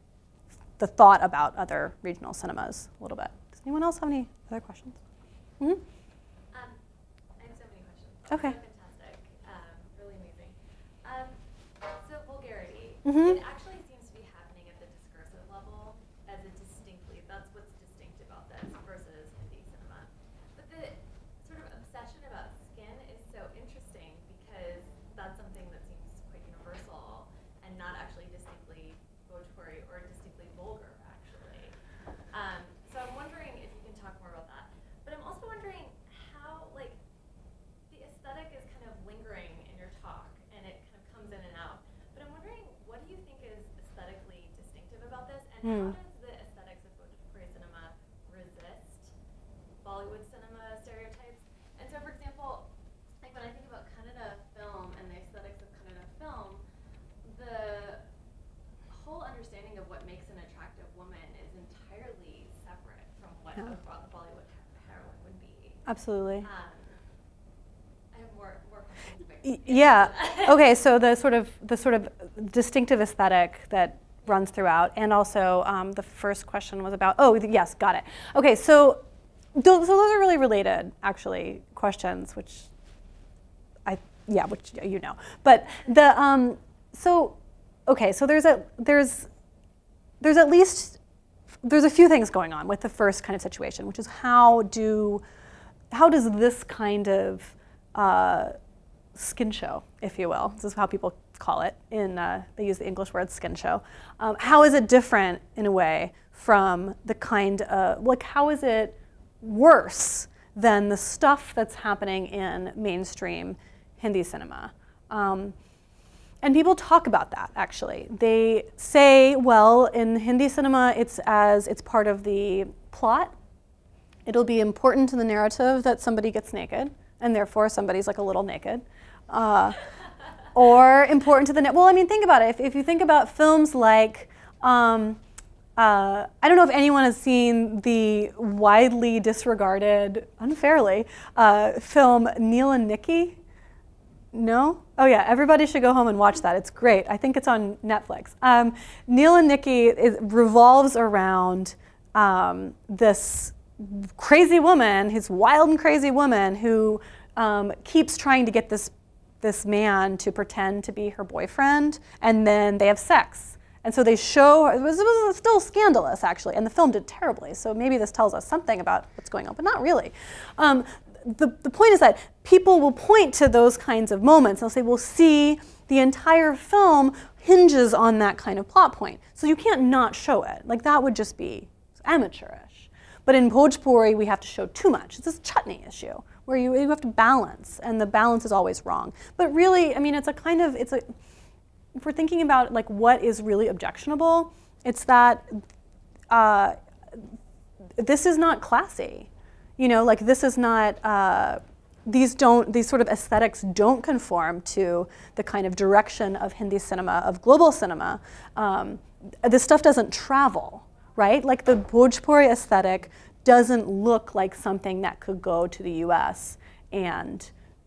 the thought about other regional cinemas a little bit. Does anyone else have any other questions? Mm-hmm. Um, I have so many questions. Okay. So fantastic. Um, really amazing. Um, so vulgarity, Mm-hmm. it actually seems to be happening at the discursive level as a distinctly, that's what's distinct about this versus Hindi cinema. But the sort of obsession about skin is so interesting because that's something that seems quite universal and not actually distinctly Bhojpuri or distinctly vulgar, actually. Um, so I'm wondering if you can talk more about that. But I'm also wondering how, like, the aesthetic is kind of lingering in your talk, and it kind of comes in and out. But I'm wondering, what do you think is aesthetically distinctive about this, and Hmm. how does the aesthetics of Bhojpuri cinema resist Bollywood cinema stereotypes? And so, for example, like when I think about Kannada film and the aesthetics of Kannada film, the whole understanding of what makes an attractive woman is entirely separate from what Yeah. a Bo- Bollywood heroine would be. Absolutely. Um, I have more more questions. but Y- yeah. Yeah. Okay. So the sort of the sort of distinctive aesthetic that runs throughout, and also um, the first question was about. Oh, yes, got it. Okay. So, those, so those are really related, actually, questions, which I yeah, which you know. But the um, so okay. So there's a there's there's at least there's a few things going on with the first kind of situation, which is how do how does this kind of uh, skin show, if you will, this is how people call it, in uh, they use the English word skin show, um, how is it different in a way from the kind of, like how is it worse than the stuff that's happening in mainstream Hindi cinema? Um, And people talk about that, actually. They say, well, in Hindi cinema, it's as it's part of the plot. It'll be important to the narrative that somebody gets naked, and therefore somebody's like a little naked. Uh, or important to the net. Well, I mean, think about it. If, if you think about films like, um, uh, I don't know if anyone has seen the widely disregarded, unfairly, uh, film Neil and Nikki. No? Oh yeah, everybody should go home and watch that. It's great. I think it's on Netflix. Um, Neil and Nikki is, revolves around um, this crazy woman, his wild and crazy woman who um, keeps trying to get this, this man to pretend to be her boyfriend, and then they have sex. And so they show, it was, it was still scandalous actually, and the film did terribly, so maybe this tells us something about what's going on, but not really. Um, the, the point is that people will point to those kinds of moments. They'll say, well, see, the entire film hinges on that kind of plot point. So you can't not show it. Like, that would just be amateurish. But in Bhojpuri, we have to show too much. It's this chutney issue, where you, you have to balance, and the balance is always wrong. But really, I mean, it's a kind of, it's a, if we're thinking about like what is really objectionable, it's that uh, this is not classy. You know, like this is not, uh, these don't, these sort of aesthetics don't conform to the kind of direction of Hindi cinema, of global cinema. Um, this stuff doesn't travel, right? Like the Bhojpuri aesthetic doesn't look like something that could go to the U S and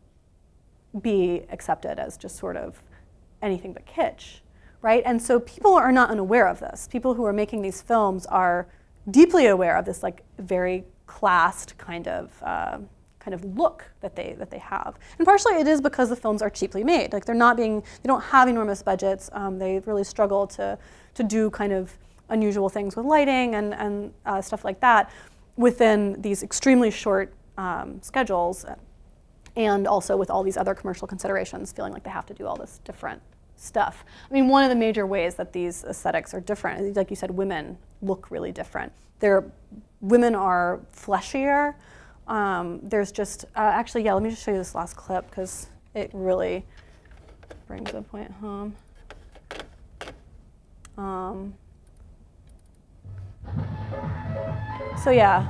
be accepted as just sort of anything but kitsch, right? And so people are not unaware of this. People who are making these films are deeply aware of this like very classed kind of uh, kind of look that they that they have. And partially it is because the films are cheaply made. Like they're not being, they don't have enormous budgets. Um, they really struggle to to do kind of unusual things with lighting and and uh, stuff like that within these extremely short um, schedules, and also with all these other commercial considerations, feeling like they have to do all this different stuff. I mean, one of the major ways that these aesthetics are different, like you said, women look really different. They're, women are fleshier. Um, there's just, uh, actually, yeah, let me just show you this last clip because it really brings the point home. Um, so yeah.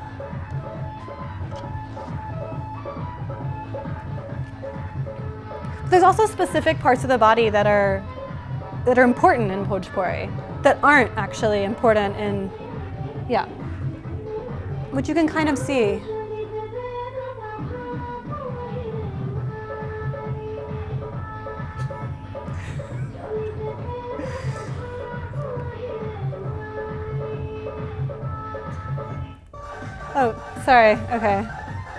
There's also specific parts of the body that are that are important in Bhojpuri that aren't actually important in, yeah, which you can kind of see. Oh, sorry, okay.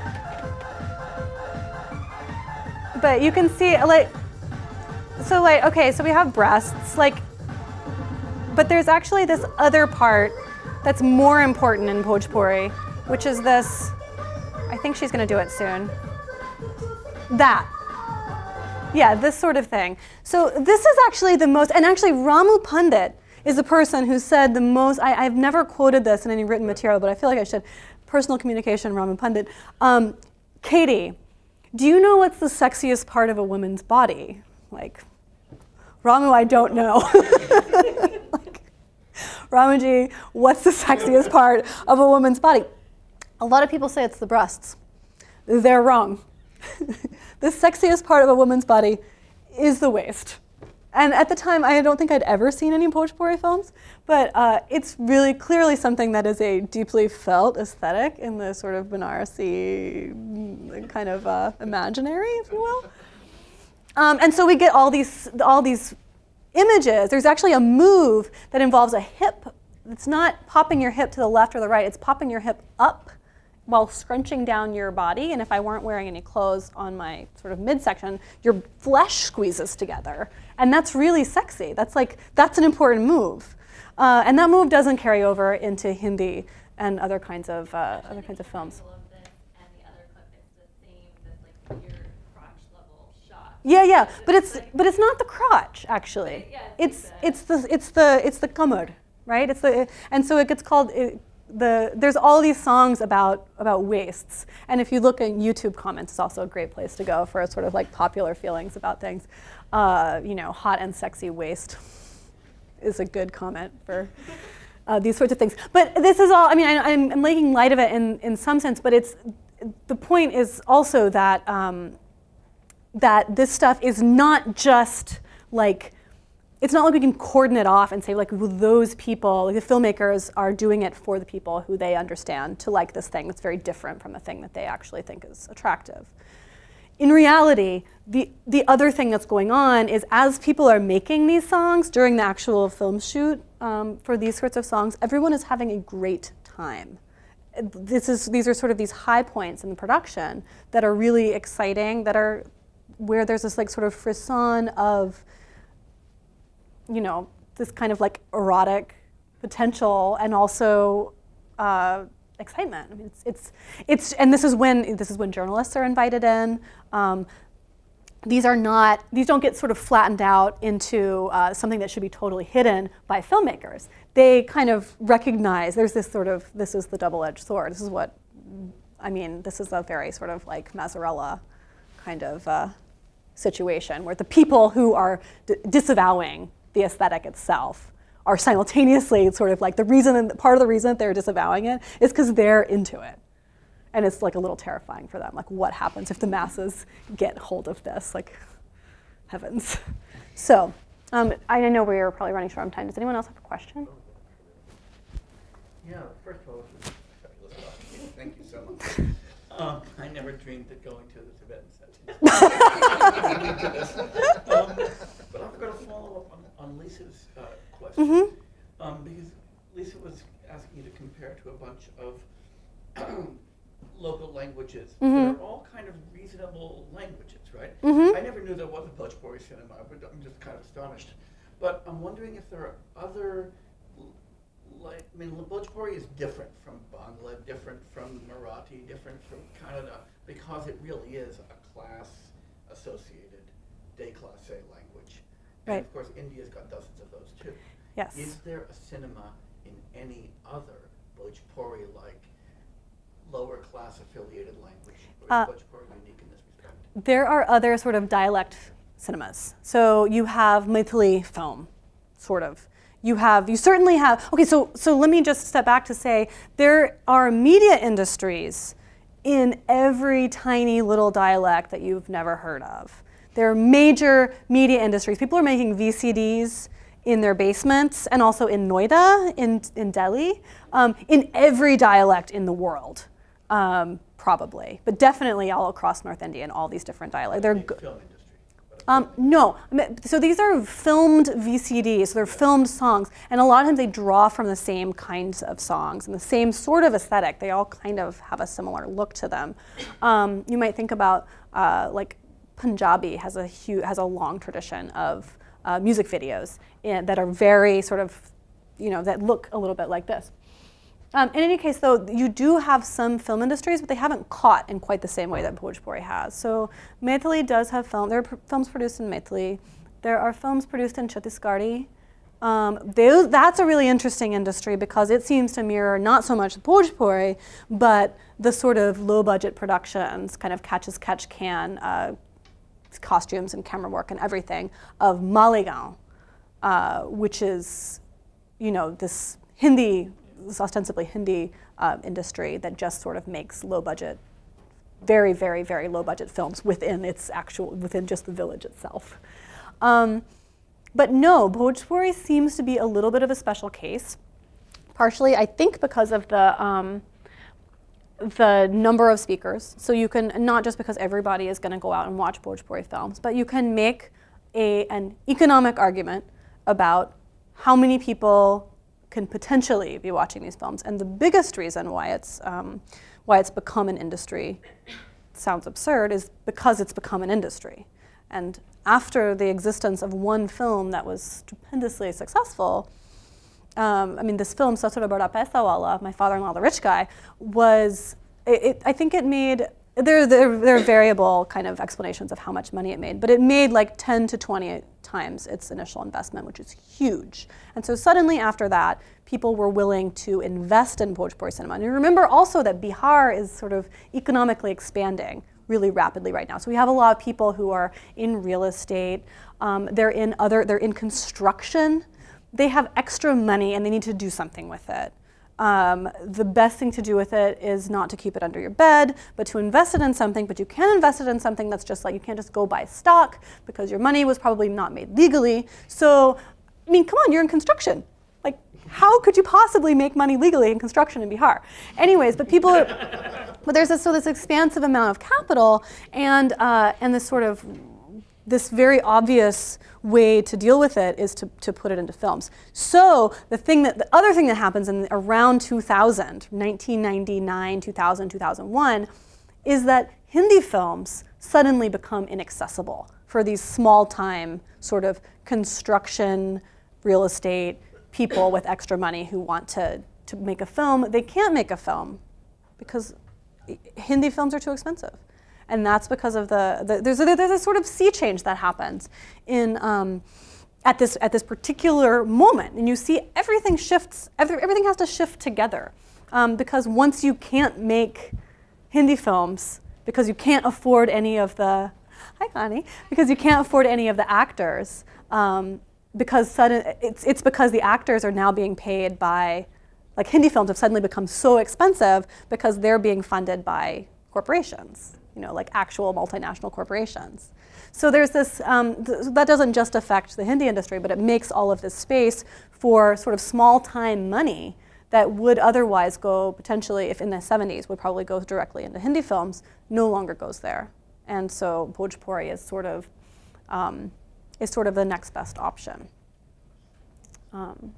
But you can see, like, so like, okay, so we have breasts, like, but there's actually this other part that's more important in Bhojpuri, which is this, I think she's gonna do it soon. That. Yeah, this sort of thing. So this is actually the most, and actually Ramu Pandit is the person who said the most, I, I've never quoted this in any written material, but I feel like I should. Personal communication, Ramu Pandit. Um, Katie, do you know what's the sexiest part of a woman's body? Like, Ramu, I don't know. Like, Ramuji, what's the sexiest part of a woman's body? A lot of people say it's the breasts. They're wrong. The sexiest part of a woman's body is the waist. And at the time, I don't think I'd ever seen any Bhojpuri films, but uh, it's really clearly something that is a deeply felt aesthetic in the sort of Banarasi kind of uh, imaginary, if you will. Um, and so we get all these, all these images. There's actually a move that involves a hip. It's not popping your hip to the left or the right. It's popping your hip up while scrunching down your body. And if I weren't wearing any clothes on my sort of midsection, your flesh squeezes together. And that's really sexy. That's like, that's an important move. Uh, and that move doesn't carry over into Hindi and other kinds of, uh, other kinds of films. Yeah, yeah, but it's but it's not the crotch actually. It's it's the it's the it's the kamar, right? It's the and so it gets called it, the. There's all these songs about about waists, and if you look at YouTube comments, it's also a great place to go for sort of like popular feelings about things. Uh, you know, hot and sexy waist is a good comment for uh, these sorts of things. But this is all. I mean, I, I'm, I'm making light of it in in some sense, but it's the point is also that. Um, that this stuff is not just like, it's not like we can cordon it off and say like, well, those people, like the filmmakers are doing it for the people who they understand to like this thing that's very different from the thing that they actually think is attractive. in reality, the, the other thing that's going on is as people are making these songs during the actual film shoot um, for these sorts of songs, everyone is having a great time. This is, these are sort of these high points in the production that are really exciting, that are where there's this like sort of frisson of, you know, this kind of like erotic potential and also uh, excitement. I mean, it's, it's, it's, and this is when, this is when journalists are invited in. Um, these are not, these don't get sort of flattened out into uh, something that should be totally hidden by filmmakers. They kind of recognize there's this sort of, this is the double-edged sword. This is what, I mean, this is a very sort of like Mazzarella kind of uh, situation where the people who are d disavowing the aesthetic itself are simultaneously sort of like the reason, part of the reason that they're disavowing it is because they're into it. And it's like a little terrifying for them. Like what happens if the masses get hold of this? Like heavens. So um, I know we are probably running short on time. Does anyone else have a question? Yeah, first of all, this is a fabulous talk. Thank you so much. Um, I never dreamed that going to the Tibetan settings. um, but I'm going to follow up on, on Lisa's uh, question. Mm-hmm. um, because Lisa was asking you to compare to a bunch of local languages mm-hmm. that are all kind of reasonable languages, right? Mm-hmm. I never knew there was a Bhojpuri cinema, but I'm just kind of astonished. But I'm wondering if there are other, like, I mean, Bhojpuri is different from Bangla, different from Marathi, different from Kannada, because it really is a class-associated, déclassé language. Right. And of course, India's got dozens of those too. Yes. Is there a cinema in any other Bhojpuri-like lower class affiliated language, or uh, is Bhojpuri unique in this respect? There are other sort of dialect cinemas. So you have Maithili film, sort of. You have, you certainly have, okay, so, so let me just step back to say there are media industries in every tiny little dialect that you've never heard of. There are major media industries. People are making V C Ds in their basements and also in Noida, in, in Delhi, um, in every dialect in the world. Um, probably, but definitely all across North India in all these different dialects. They're film industry. Um, no, so these are filmed V C Ds, so they're filmed songs, and a lot of times they draw from the same kinds of songs and the same sort of aesthetic. They all kind of have a similar look to them. Um, you might think about uh, like Punjabi has a huge, has a long tradition of uh, music videos in, that are very sort of, you know, that look a little bit like this. Um, in any case, though, you do have some film industries, but they haven't caught in quite the same way that Bhojpuri has. So Maithili does have film. There are pr films produced in Maithili. There are films produced in Chhattisgarhi. Um, they, that's a really interesting industry because it seems to mirror not so much Bhojpuri, but the sort of low-budget productions, kind of catch-as-catch-can uh, costumes and camera work and everything of Malegaon, uh, which is, you know, this Hindi. This ostensibly Hindi uh, industry that just sort of makes low budget, very, very, very low budget films within its actual, within just the village itself. Um, but no, Bhojpuri seems to be a little bit of a special case, partially I think because of the, um, the number of speakers. So you can, not just because everybody is gonna go out and watch Bhojpuri films, but you can make a, an economic argument about how many people can potentially be watching these films. And the biggest reason why it's, um, why it's become an industry, sounds absurd, is because it's become an industry. And after the existence of one film that was stupendously successful, um, I mean, this film, Sasura Bada Paisa Wala, My Father-in-Law the Rich Guy, was, it, it, I think it made, there, there, there are variable kind of explanations of how much money it made, but it made like ten to twenty times its initial investment, which is huge. And so suddenly after that, people were willing to invest in Bhojpuri cinema. And you remember also that Bihar is sort of economically expanding really rapidly right now. So we have a lot of people who are in real estate, um, they're in other, they're in construction. They have extra money and they need to do something with it. Um, the best thing to do with it is not to keep it under your bed, but to invest it in something. But you can invest it in something that's just like, you can't just go buy stock because your money was probably not made legally. So, I mean, come on, you're in construction. Like, how could you possibly make money legally in construction in Bihar? Anyways, but people, are, but there's this, so this expansive amount of capital and, uh, and this sort of, this very obvious way to deal with it is to, to put it into films. So the thing that, the other thing that happens in around two thousand, nineteen ninety-nine, two thousand, two thousand one, is that Hindi films suddenly become inaccessible for these small-time sort of construction, real estate people with extra money who want to, to make a film. They can't make a film because Hindi films are too expensive. And that's because of the, the there's, a, there's a sort of sea change that happens in, um, at, this, at this particular moment. And you see everything shifts, every, everything has to shift together. Um, because once you can't make Hindi films, because you can't afford any of the, hi Connie, because you can't afford any of the actors, um, because sudden, it's, it's because the actors are now being paid by, like Hindi films have suddenly become so expensive because they're being funded by corporations, you know, like actual multinational corporations. So there's this, um, th that doesn't just affect the Hindi industry, but it makes all of this space for sort of small-time money that would otherwise go potentially, if in the seventies, would probably go directly into Hindi films, no longer goes there. And so Bhojpuri is sort of, um, is sort of the next best option. Um,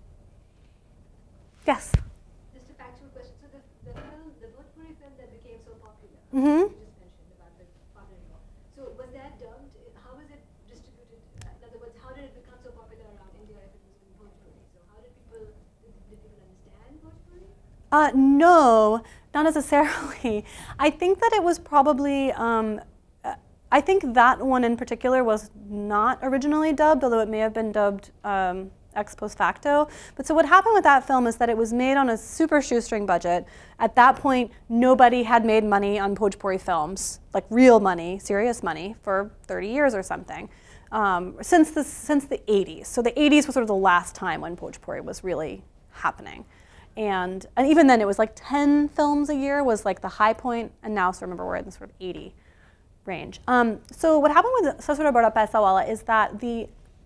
yes? Just a factual question. So the, the film, the Bhojpuri film that became so popular, Mm-hmm. you just mentioned about the father-in-law. So was that dubbed? How was it distributed? In other words, how did it become so popular around India if it was in Bhojpuri? So how did people, did, did people understand Bhojpuri? Uh, no, not necessarily. I think that it was probably, um, I think that one in particular was not originally dubbed, although it may have been dubbed um, ex post facto. But so what happened with that film is that it was made on a super shoestring budget. At that point, nobody had made money on Bhojpuri films, like real money, serious money, for thirty years or something, um, since, the, since the eighties. So the eighties was sort of the last time when Bhojpuri was really happening. And, and even then, it was like ten films a year was like the high point, and now, so remember, we're in the sort of eighty range. Um, so what happened with Sasura Bada Paisawala is that the,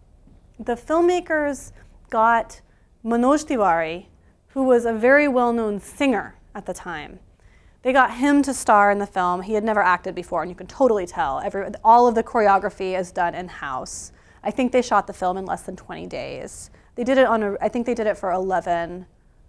the filmmakers got Manoj Tiwari, who was a very well-known singer at the time. They got him to star in the film. He had never acted before, and you can totally tell. Every, all of the choreography is done in-house. I think they shot the film in less than twenty days. They did it on, a, I think they did it for eleven,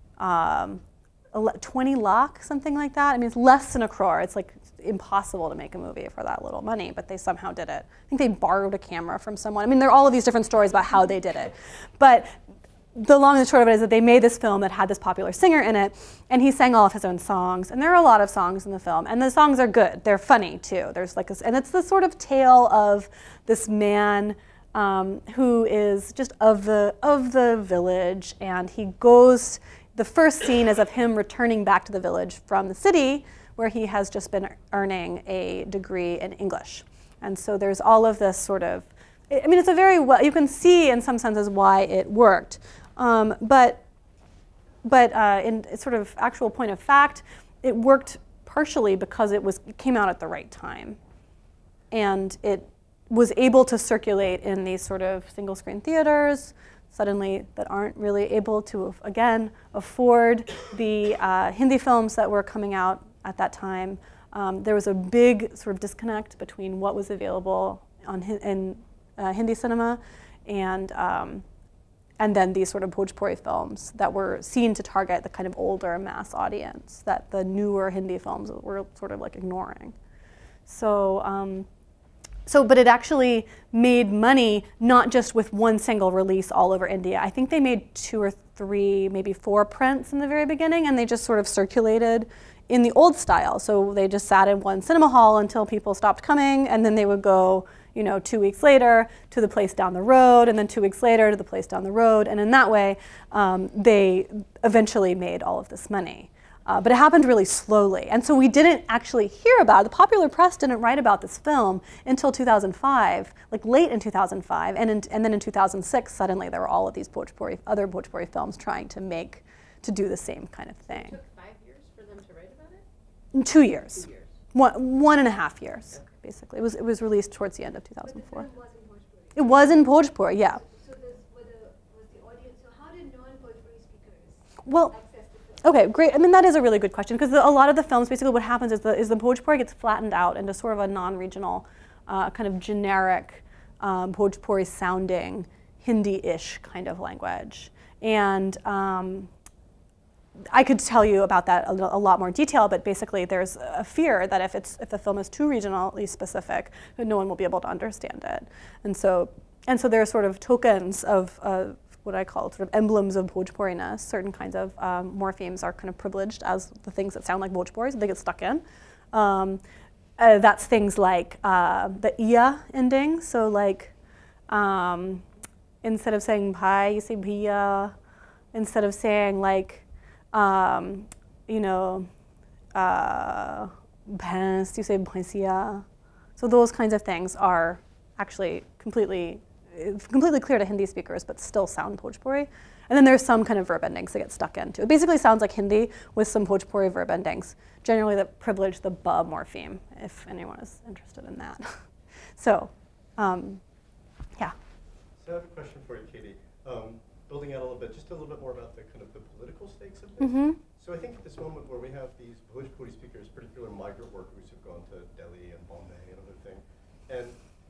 um, twenty lakh, something like that. I mean, it's less than a crore. It's like impossible to make a movie for that little money, but they somehow did it. I think they borrowed a camera from someone. I mean, there are all of these different stories about how they did it. But the long and short of it is that they made this film that had this popular singer in it, and he sang all of his own songs. And there are a lot of songs in the film, and the songs are good. They're funny too. There's like, a, and it's the sort of tale of this man um, who is just of the of the village, and he goes. The first scene is of him returning back to the village from the city, where he has just been earning a degree in English. And so there's all of this sort of, I mean, it's a very well, you can see in some senses why it worked. Um, but but uh, in sort of actual point of fact, it worked partially because it was it came out at the right time. And it was able to circulate in these sort of single screen theaters, suddenly that aren't really able to, again, afford the uh, Hindi films that were coming out at that time. Um, there was a big sort of disconnect between what was available on in uh, Hindi cinema and, um, and then these sort of Bhojpuri films that were seen to target the kind of older mass audience that the newer Hindi films were sort of like ignoring. So, um, So, but it actually made money not just with one single release all over India. I think they made two or three, maybe four prints in the very beginning, and they just sort of circulated in the old style. So they just sat in one cinema hall until people stopped coming, and then they would go, you know, two weeks later to the place down the road, and then two weeks later to the place down the road. And in that way, um, they eventually made all of this money. Uh, but it happened really slowly. And so we didn't actually hear about it. The popular press didn't write about this film until two thousand five, like late in two thousand five. And, in, and then in two thousand six, suddenly there were all of these Bhojpuri, other Bhojpuri films trying to make, to do the same kind of thing. So it took five years for them to write about it? Two years. Two years. One, one and a half years, okay. Basically. It was, it was released towards the end of two thousand four. But the film was in Bhojpuri. It was in Bhojpuri, yeah. So this, were the, was the audience, so how did non-Bhojpuri speakers Well, access to film? okay, great. I mean, that is a really good question, because a lot of the films, basically what happens is the, is the Bhojpuri gets flattened out into sort of a non-regional, uh, kind of generic um, Bhojpuri sounding Hindi-ish kind of language. And um, I could tell you about that a, a lot more detail, but basically there's a fear that if, it's, if the film is too regionally specific, that no one will be able to understand it. And so, and so there are sort of tokens of uh, what I call sort of emblems of Bhojpuri-ness. Certain kinds of um, morphemes are kind of privileged as the things that sound like Bhojpuri, so they get stuck in. Um, uh, that's things like uh, the iya ending, so like um, instead of saying bhai, you say bhiya. Instead of saying like, Um, you know, uh, bhans, you say bhainsiya. So those kinds of things are actually completely, completely clear to Hindi speakers, but still sound Bhojpuri. And then there's some kind of verb endings that get stuck into. It basically sounds like Hindi with some Bhojpuri verb endings, generally that privilege the ba morpheme, if anyone is interested in that. So, um, yeah. So I have a question for you, Katie. Um, building out a little bit, just a little bit more about the kind of the political stakes of this. Mm-hmm. So I think at this moment where we have these Bhojpuri speakers, particularly migrant workers who've gone to Delhi and Bombay and other things, and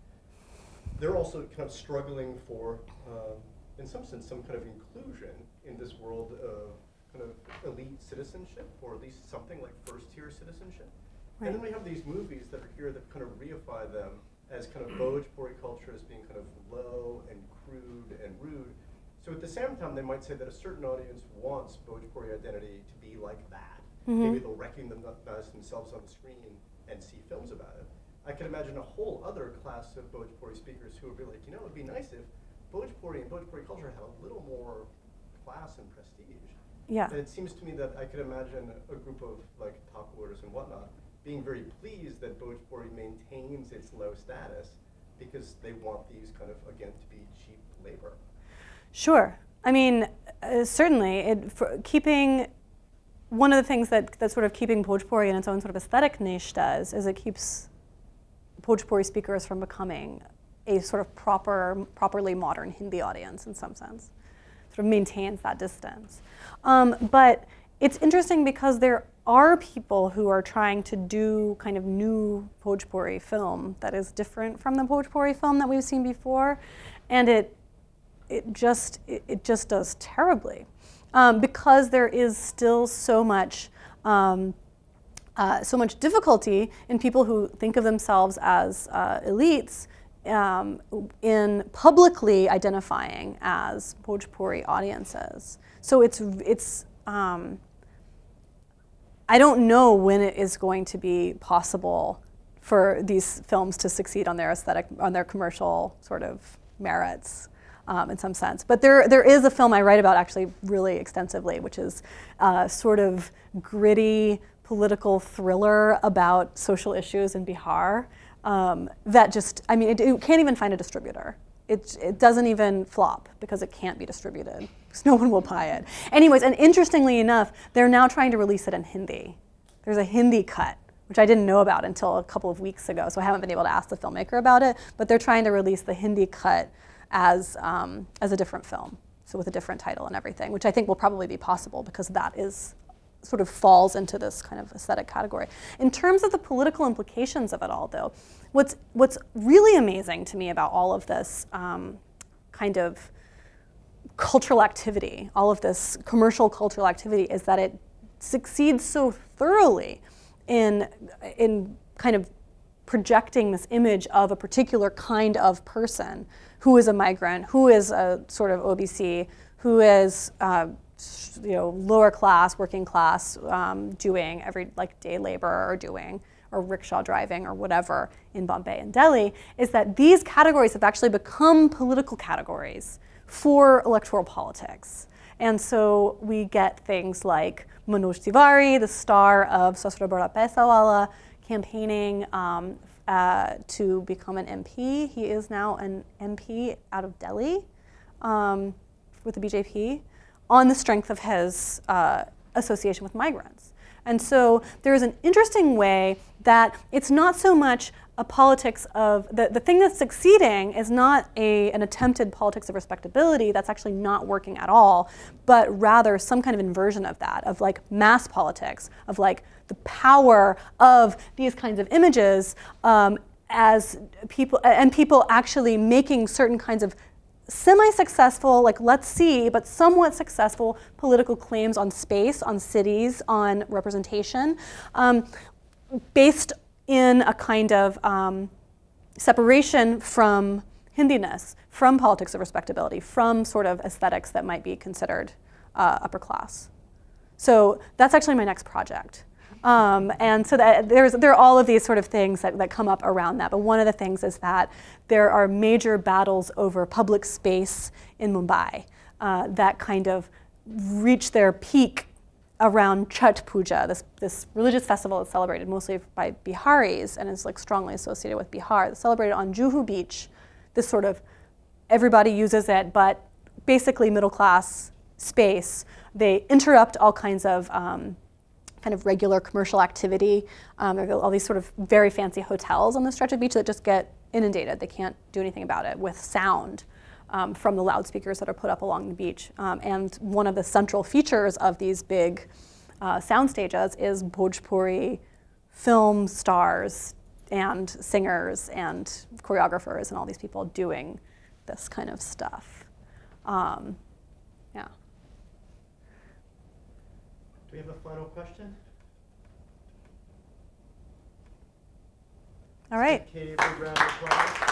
they're also kind of struggling for, um, in some sense, some kind of inclusion in this world of kind of elite citizenship, or at least something like first-tier citizenship. Right. And then we have these movies that are here that kind of reify them as kind of Bhojpuri culture as being kind of low and crude and rude. So at the same time, they might say that a certain audience wants Bhojpuri identity to be like that. Mm-hmm. Maybe they'll recognize themselves on the screen and see films about it. I can imagine a whole other class of Bhojpuri speakers who would be like, you know, it'd be nice if Bhojpuri and Bhojpuri culture had a little more class and prestige. Yeah. And it seems to me that I could imagine a group of like Thakur's and whatnot being very pleased that Bhojpuri maintains its low status because they want these kind of, again, to be cheap labor. Sure. I mean, uh, certainly, it, for keeping, one of the things that, that sort of keeping Bhojpuri in its own sort of aesthetic niche does is it keeps Bhojpuri speakers from becoming a sort of proper, properly modern Hindi audience in some sense. Sort of maintains that distance. Um, but it's interesting because there are people who are trying to do kind of new Bhojpuri film that is different from the Bhojpuri film that we've seen before, and it it just it, it just does terribly um, because there is still so much um, uh, so much difficulty in people who think of themselves as uh, elites um, in publicly identifying as Bhojpuri audiences. So it's it's um, I don't know when it is going to be possible for these films to succeed on their aesthetic, on their commercial sort of merits. Um, in some sense. But there, there is a film I write about actually really extensively, which is uh, sort of gritty political thriller about social issues in Bihar um, that just, I mean, it, it can't even find a distributor. It, it doesn't even flop because it can't be distributed because no one will buy it. Anyways, and interestingly enough, they're now trying to release it in Hindi. There's a Hindi cut, which I didn't know about until a couple of weeks ago, so I haven't been able to ask the filmmaker about it, but they're trying to release the Hindi cut as, um, as a different film, so with a different title and everything, which I think will probably be possible because that is sort of falls into this kind of aesthetic category. In terms of the political implications of it all, though, what's, what's really amazing to me about all of this um, kind of cultural activity, all of this commercial cultural activity, is that it succeeds so thoroughly in, in kind of projecting this image of a particular kind of person who is a migrant, who is a sort of O B C, who is uh, you know, lower class, working class, um, doing every like day labor or doing or rickshaw driving or whatever in Bombay and Delhi, is that these categories have actually become political categories for electoral politics. And so we get things like Manoj Tiwari, the star of Sasura Bada Paisa Wala, campaigning um, uh, to become an M P. He is now an M P out of Delhi um, with the B J P on the strength of his uh, association with migrants. And so there is an interesting way that it's not so much a politics of, the, the thing that's succeeding is not a, an attempted politics of respectability that's actually not working at all, but rather some kind of inversion of that, of like mass politics, of like the power of these kinds of images um, as people, and people actually making certain kinds of semi-successful, like let's see, but somewhat successful political claims on space, on cities, on representation, um, based in a kind of um, separation from Hindiness, from politics of respectability, from sort of aesthetics that might be considered uh, upper class. So that's actually my next project. Um, and so that there's, there are all of these sort of things that, that come up around that. But one of the things is that there are major battles over public space in Mumbai uh, that kind of reach their peak around Chhat Puja, this, this religious festival that's celebrated mostly by Biharis and is like strongly associated with Bihar. It's celebrated on Juhu Beach. This sort of, everybody uses it, but basically middle class space. They interrupt all kinds of um, kind of regular commercial activity. Um, there are all these sort of very fancy hotels on the stretch of beach that just get inundated. They can't do anything about it with sound um, from the loudspeakers that are put up along the beach. Um, and one of the central features of these big uh, sound stages is Bhojpuri film stars and singers and choreographers and all these people doing this kind of stuff. Um, yeah. Do we have a final question? All right. Katie, a big round of applause.